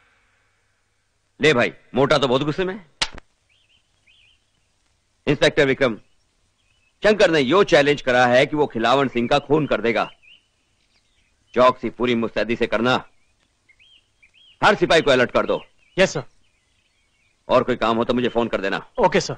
ले भाई, मोटा तो बहुत गुस्से में। इंस्पेक्टर विक्रम, शंकर ने यो चैलेंज करा है कि वो खिलावन सिंह का खून कर देगा। चौकसी पूरी मुस्तैदी से करना। हर सिपाही को अलर्ट कर दो। Yes sir. और कोई काम हो तो मुझे फोन कर देना। Okay sir.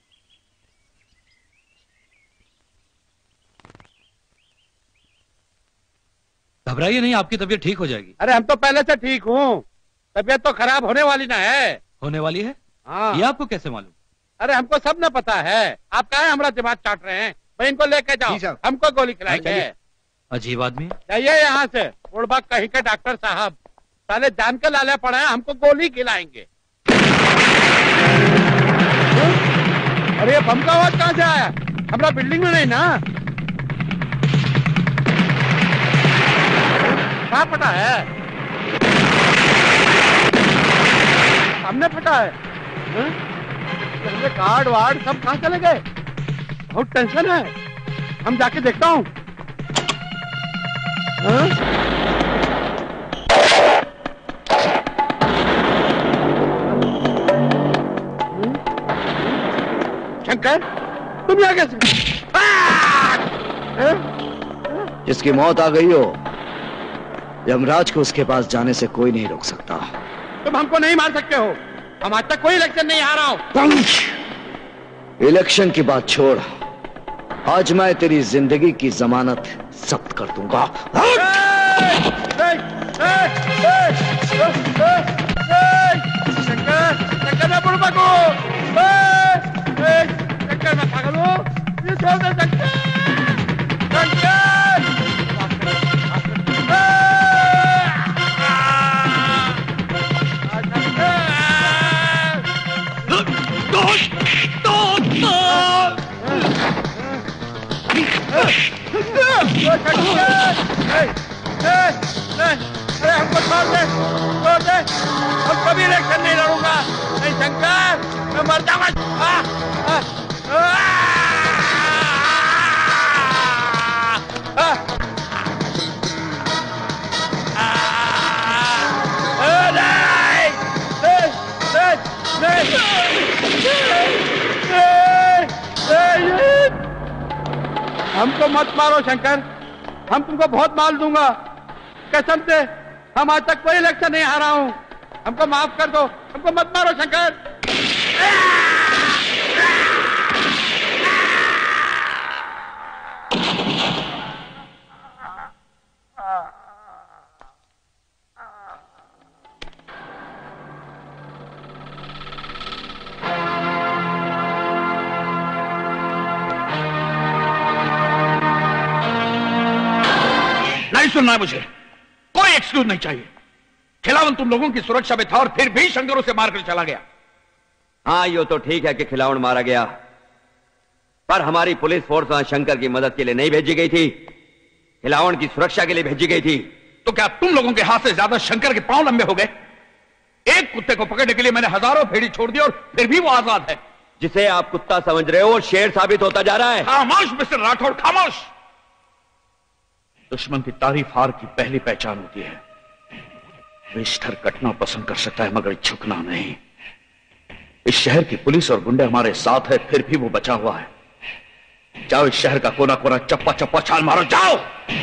घबराइए नहीं, आपकी तबीयत ठीक हो जाएगी। अरे हम तो पहले से ठीक हूँ, तबीयत तो खराब होने वाली ना है। होने वाली है? हाँ। ये आपको कैसे मालूम? अरे हमको सब न पता है। आप काहे हमारा दिमाग चाट रहे हैं? भाई इनको लेके जाओ, हमको गोली खिलाएंगे। अजीब आदमी। जाइए यहाँ से, बुड़बक कहीं के डॉक्टर साहब, साले जान के लाले पड़े हैं, हमको गोली खिलाएंगे। अरे ये बम का आवाज कहाँ से आया? हमारा बिल्डिंग में नहीं ना? कहाँ फटा है? सामने फटा है। हमने कार्ड वार्ड सब कहाँ चले गए? बहुत टेंशन है, हम जाके देखता हूँ। शंकर, तुम यहाँ कैसे? जिसकी मौत आ गई हो, यमराज को उसके पास जाने से कोई नहीं रोक सकता। तुम हमको नहीं मार सकते हो, हम आज तक कोई इलेक्शन नहीं हारा हूं। इलेक्शन की बात छोड़, आज मैं तेरी जिंदगी की जमानत जब्त कर दूंगा। शंकर मैं बुड़बक हूं। शंकर मैं पागल हूं, ये छोड़ दे शंकर। अरे हमको छोड़ दे, हम कभी इलेक्शन नहीं लड़ूंगा। नहीं शंकर, मैं मर जाऊंगा। हमको मत मारो शंकर, हम तुमको बहुत माल दूंगा कसम से। हम आज तक कोई इलेक्शन नहीं हारा हूं, हमको माफ कर दो, हमको मत मारो शंकर। नहीं सुनना है मुझे, कोई एक्सक्यूज नहीं चाहिए। खिलावन तुम लोगों की सुरक्षा में था और फिर भी शंकर उसे मारकर चला गया। हाँ, यो तो ठीक है कि खिलावन मारा गया, पर हमारी पुलिस फोर्स वहां शंकर की मदद के लिए नहीं भेजी गई थी, खिलावन की सुरक्षा के लिए भेजी गई थी। तो क्या तुम लोगों के हाथ से ज्यादा शंकर के पांव लंबे हो गए? एक कुत्ते को पकड़ने के लिए मैंने हजारों भेड़ी छोड़ दी और फिर भी वो आजाद है। जिसे आप कुत्ता समझ रहे हो वो शेर साबित होता जा रहा है। खामोश मिस्टर राठौड़, खामोश। दुश्मन की तारीफ हार की पहली पहचान होती है। विष्ठर कटना पसंद कर सकता है मगर झुकना नहीं। इस शहर की पुलिस और गुंडे हमारे साथ है, फिर भी वो बचा हुआ है। जाओ इस शहर का कोना कोना चप्पा चप्पा छाल मारो, जाओ।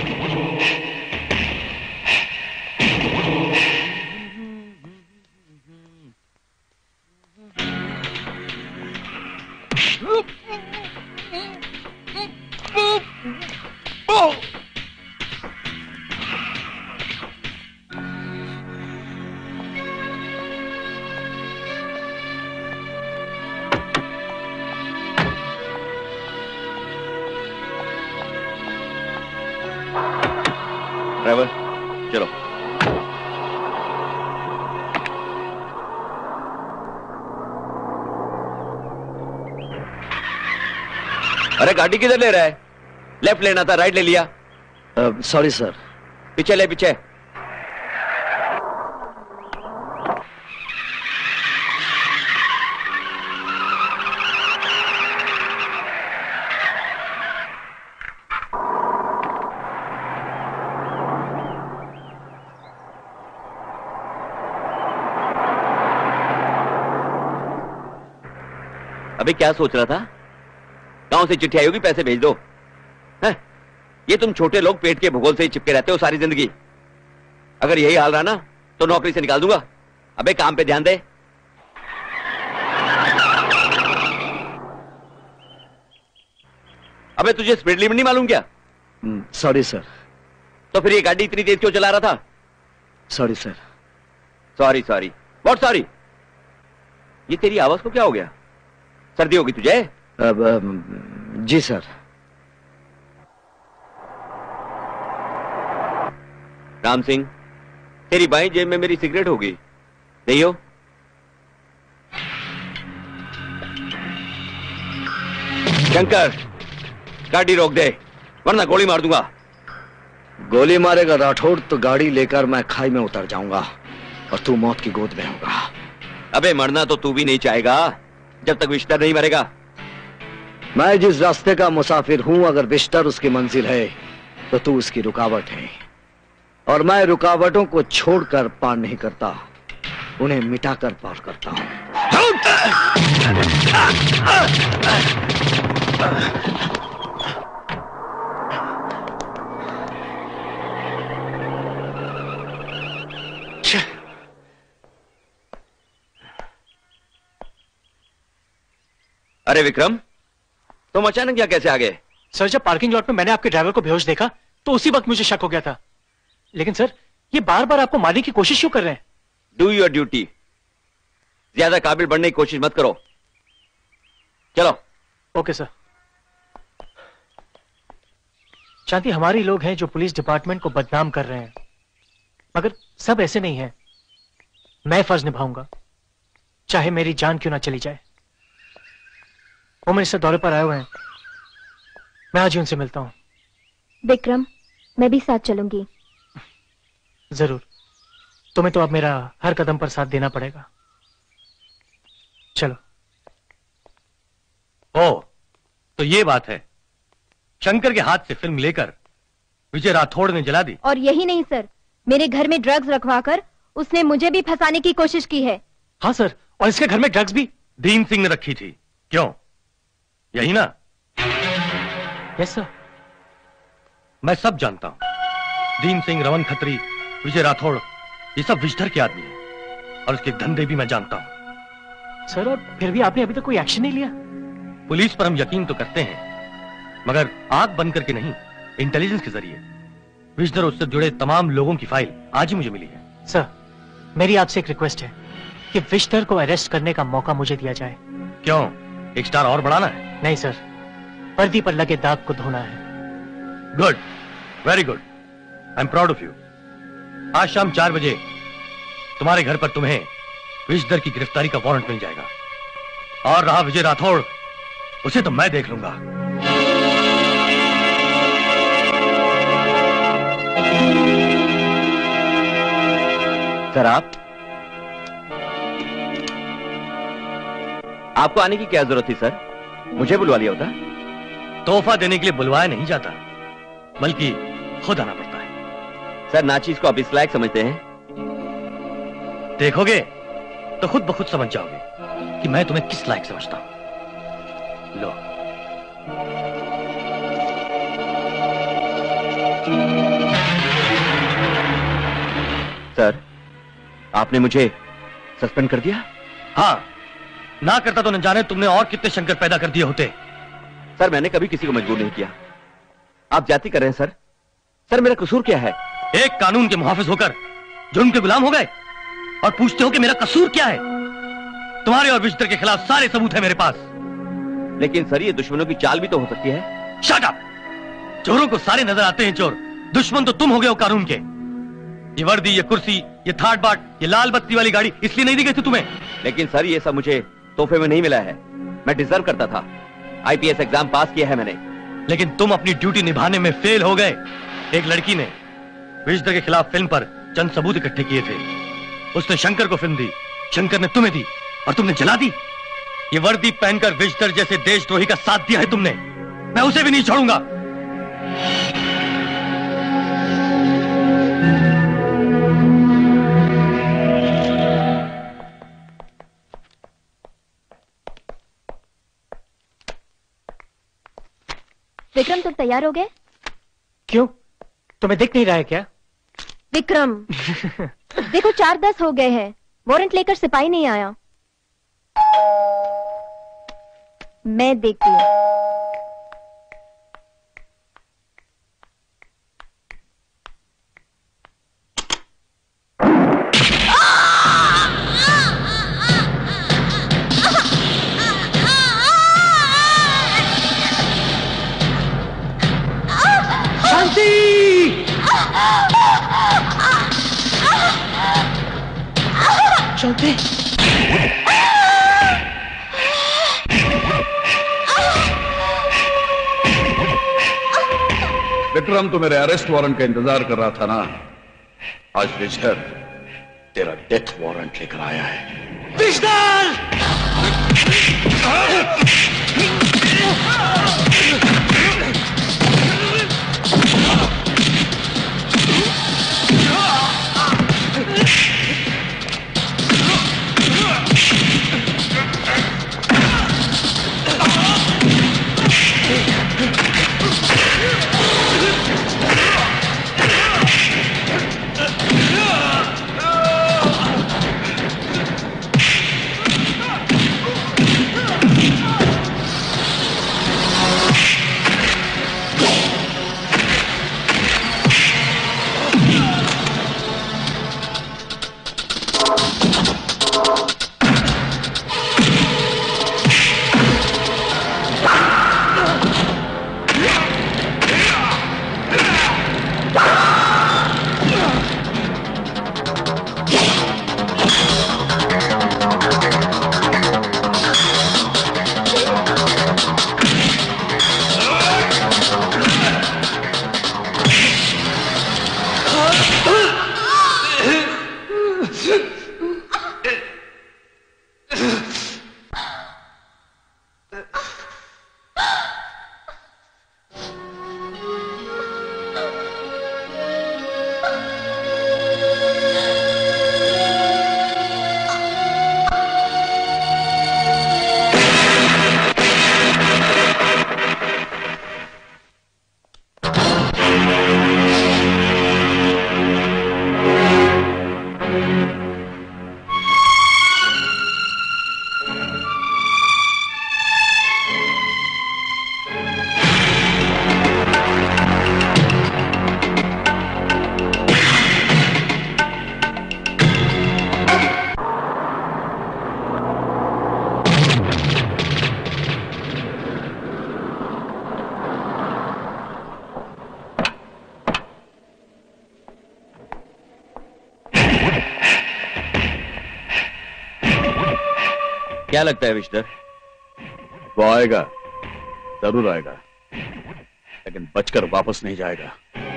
ड्राइवर चलो। अरे गाड़ी किधर ले रहा है? लेफ्ट लेना था, राइट ले लिया। Sorry sir. पीछे ले, पीछे। अभी क्या सोच रहा था? गांव से चिट्ठी आई होगी, पैसे भेज दो। हैं? ये तुम छोटे लोग पेट के भूगोल से ही चिपके रहते हो सारी जिंदगी। अगर यही हाल रहा ना तो नौकरी से निकाल दूंगा। अबे काम पे ध्यान दे। अबे तुझे स्पीड लिमिट नहीं मालूम क्या? Sorry sir. तो फिर ये गाड़ी इतनी तेज क्यों चला रहा था? Sorry sir. Sorry sorry what sorry? ये तेरी आवाज को क्या हो गया? सर्दी होगी तुझे? जी सर। राम सिंह, तेरी बाईं जेब में मेरी सिगरेट होगी, नहीं हो? शंकर, गाड़ी रोक दे वरना गोली मार दूंगा। गोली मारेगा राठौड़ तो गाड़ी लेकर मैं खाई में उतर जाऊंगा और तू मौत की गोद में होगा। अबे मरना तो तू भी नहीं चाहेगा जब तक विस्टर नहीं मरेगा। मैं जिस रास्ते का मुसाफिर हूं, अगर विस्टर उसकी मंजिल है तो तू उसकी रुकावट है। और मैं रुकावटों को छोड़कर पार नहीं करता, उन्हें मिटाकर पार करता हूं। अरे विक्रम, तुम अचानक क्या कैसे आ गए? सर, जब पार्किंग लॉट में मैंने आपके ड्राइवर को बेहोश देखा तो उसी वक्त मुझे शक हो गया था। लेकिन सर, ये बार बार आपको मारने की कोशिश क्यों कर रहे हैं? Do your duty. ज्यादा काबिल बनने की कोशिश मत करो। चलो। Okay sir. शांति, हमारे लोग हैं जो पुलिस डिपार्टमेंट को बदनाम कर रहे हैं, मगर सब ऐसे नहीं हैं। मैं फर्ज निभाऊंगा, चाहे मेरी जान क्यों ना चली जाए। वो मिनिस्टर दौरे पर आए हुए हैं, मैं आज ही उनसे मिलता हूं। विक्रम, मैं भी साथ चलूंगी। जरूर। तुम्हें तो अब मेरा हर कदम पर साथ देना पड़ेगा। चलो। ओ, तो ये बात है। शंकर के हाथ से फिल्म लेकर विजय राठौड़ ने जला दी। और यही नहीं सर, मेरे घर में ड्रग्स रखवाकर उसने मुझे भी फंसाने की कोशिश की है। हाँ सर, और इसके घर में ड्रग्स भी दीन सिंह ने रखी थी। क्यों? यही ना? Yes sir. मैं सब जानता हूं। दीन सिंह, रमन खत्री, विजय राठौड़, ये सब विष्ठर के आदमी हैं और उसके धंधे भी मैं जानता हूं। सर, और फिर भी आपने अभी तक कोई एक्शन नहीं लिया? पुलिस पर हम यकीन तो करते हैं, मगर आंख बंद करके नहीं, इंटेलिजेंस के जरिए। विष्ठर उससे जुड़े तमाम लोगों की फाइल आज ही मुझे मिली है। सर, मेरी आपसे एक रिक्वेस्ट है कि विष्ठर को अरेस्ट करने का मौका मुझे दिया जाए। क्यों? एक स्टार और बढ़ाना है? नहीं सर, वर्दी पर लगे दाग को धोना है। Good, very good. I am proud of you. आज शाम 4 बजे तुम्हारे घर पर तुम्हें विजदर की गिरफ्तारी का वारंट मिल जाएगा। और रहा विजय राठौड़, उसे तो मैं देख लूंगा। सर आपको आने की क्या जरूरत थी सर? मुझे बुलवा लिया होता। तोहफा देने के लिए बुलवाया नहीं जाता, बल्कि खुद आना पड़ता है। सर नाचीज को आप इस लायक समझते हैं? देखोगे तो खुद ब खुद समझ जाओगे कि मैं तुम्हें किस लायक समझता हूं। लो। सर आपने मुझे सस्पेंड कर दिया? हाँ, ना करता तो न जाने तुमने और कितने शंकर पैदा कर दिए होते। सर मैंने कभी किसी को मजबूर नहीं किया। आप जाति कर रहे हैं सर। सर मेरा कसूर क्या है? एक कानून के मुहाफिज होकर जुर्म के गुलाम हो गए और पूछते हो कि मेरा कसूर क्या है? तुम्हारे और विजदर के खिलाफ सारे सबूत है मेरे पास। लेकिन सर ये दुश्मनों की चाल भी तो हो सकती है। Shut up! चोरों को सारे नजर आते हैं चोर, दुश्मन तो तुम हो गए हो कानून के। ये वर्दी, ये कुर्सी, ये थाट बाट, ये लाल बत्ती वाली गाड़ी इसलिए नहीं दी गई थी तुम्हें। लेकिन सर ये सब मुझे तोहफे में नहीं मिला है, मैं डिजर्व करता था। आईपीएस एग्जाम पास किया है मैंने। लेकिन तुम अपनी ड्यूटी निभाने में फेल हो गए। एक लड़की ने विजदर के खिलाफ फिल्म पर चंद सबूत इकट्ठे किए थे। उसने शंकर को फिल्म दी, शंकर ने तुम्हें दी और तुमने जला दी। ये वर्दी पहनकर विजदर जैसे देशद्रोही का साथ दिया है तुमने, मैं उसे भी नहीं छोड़ूंगा। विक्रम तुम तैयार हो गए? क्यों, तुम्हें दिख नहीं रहा है क्या? विक्रम देखो 4:10 हो गए हैं, वारंट लेकर सिपाही नहीं आया। मैं देखती हूँ। शांति! विक्रम तो मेरे अरेस्ट वारंट का इंतजार कर रहा था ना। आज विजय तेरा डेथ वारंट लेकर आया है। क्या लगता है विश्तर? वो आएगा, जरूर आएगा, लेकिन बचकर वापस नहीं जाएगा।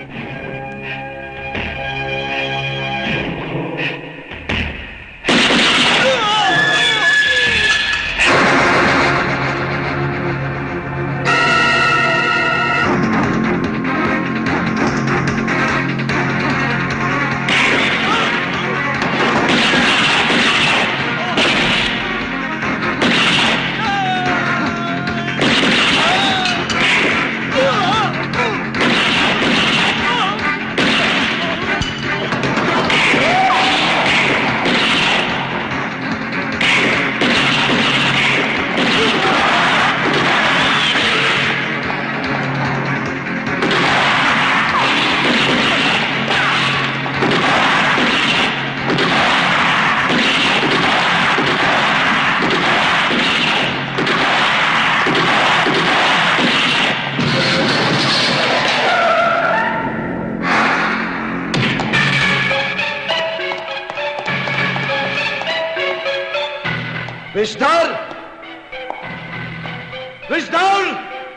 विश्तर! विश्तर!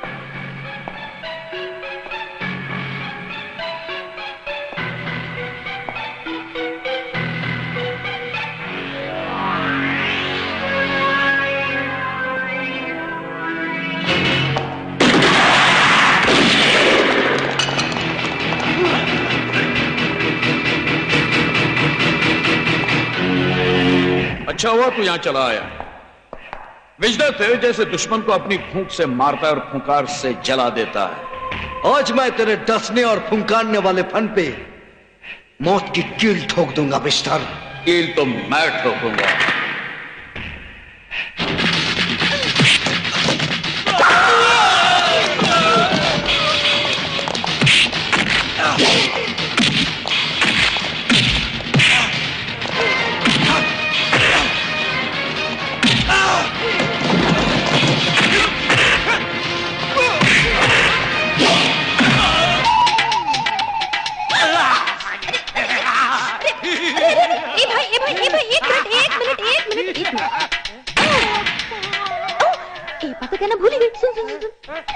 अच्छा हुआ तू यहां चला आया। विजदा तेरे जैसे दुश्मन को अपनी फूंक से मारता है और फुंकार से जला देता है। आज मैं तेरे डसने और फुंकारने वाले फन पे मौत की कील ठोक दूंगा विश्तर। कील तो मैं ठोकूंगा। कहना भूल ही गई। सुन सुन सुन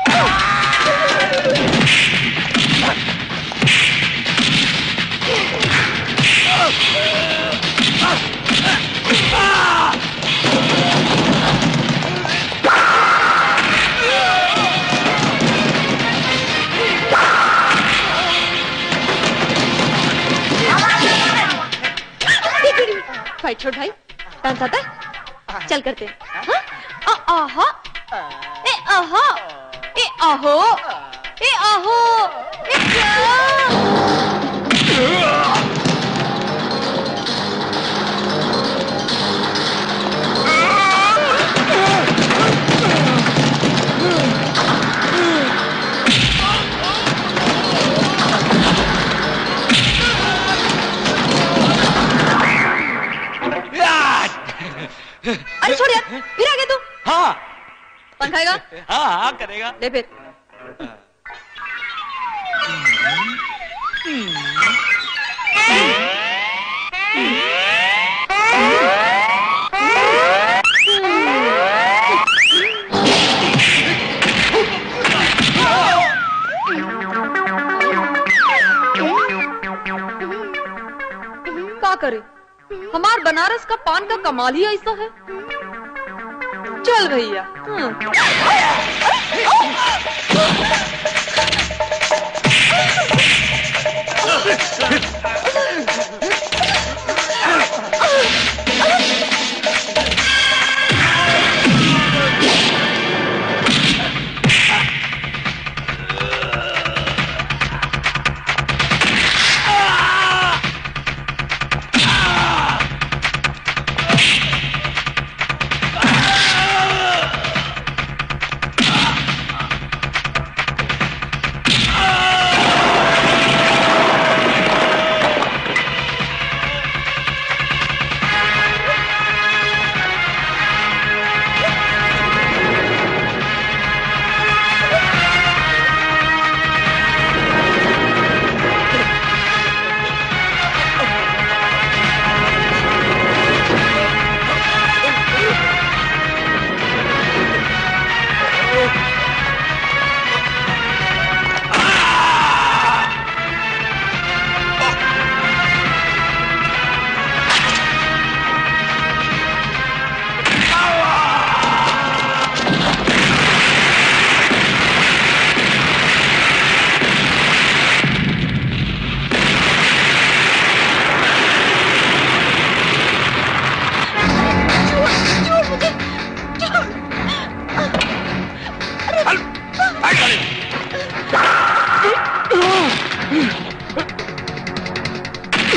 फाइट छोड़ भाई, डांस आता है? चल करते हैं। हाँ? आहा ए आहा ए आहो ए आहो ए अरे छोड़ यार, फिर आ गया तू। हाँ कौन खाएगा? हाँ करेगा। ले फिर। क्या करे, हमार बनारस का पान का कमाल ही ऐसा है। चल भैया।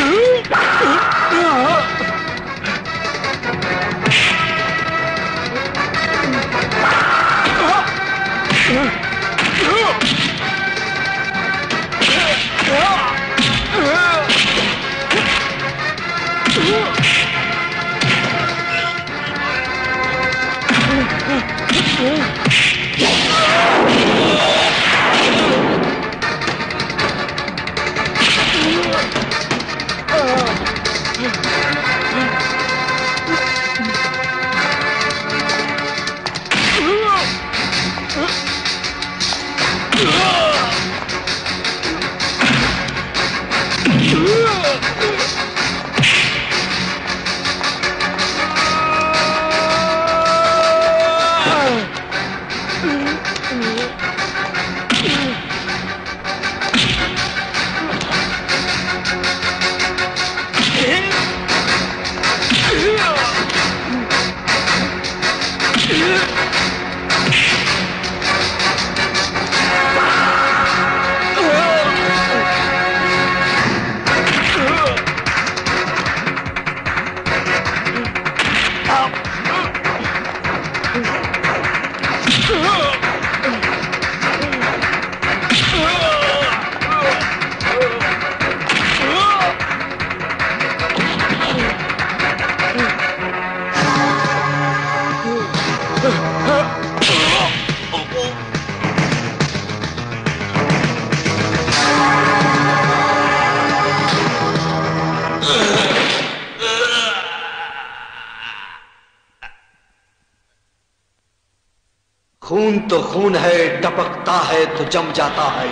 खून तो खून है, टपकता है तो जम जाता है।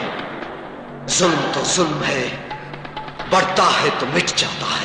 जुल्म तो जुल्म है, बढ़ता है तो मिट जाता है।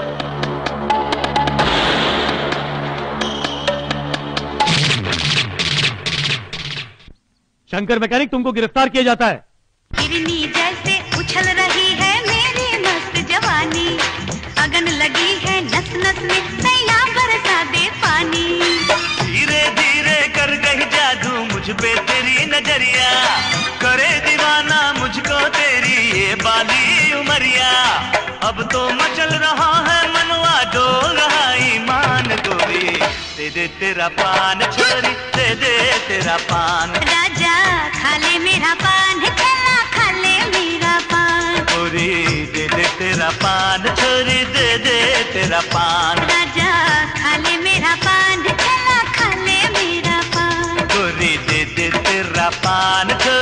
शंकर मैकेनिक तुमको गिरफ्तार किया जाता है। हिरनी जैसे उछल रही है मेरी मस्त जवानी, अगन लगी है नस नस में, नैया बरसा दे पानी। धीरे धीरे कर गई जादू मुझ पे तेरी नजरिया, करे दीवाना मुझको तेरी ये बाली उमरिया। अब तो मचल रहा है मनवा, डोल रहा ईमान गोरी, दे दे तेरा पान छोरी, दे दे तेरा पान। राजा खा ले मेरा पान, चला खा ले मेरा पान। गोरी दे दे तेरा पान छोरी, दे दे तेरा पान। राजा खा ले मेरा पान, चला खा ले मेरा पान। गोरी दे दे तेरा पान छोरी।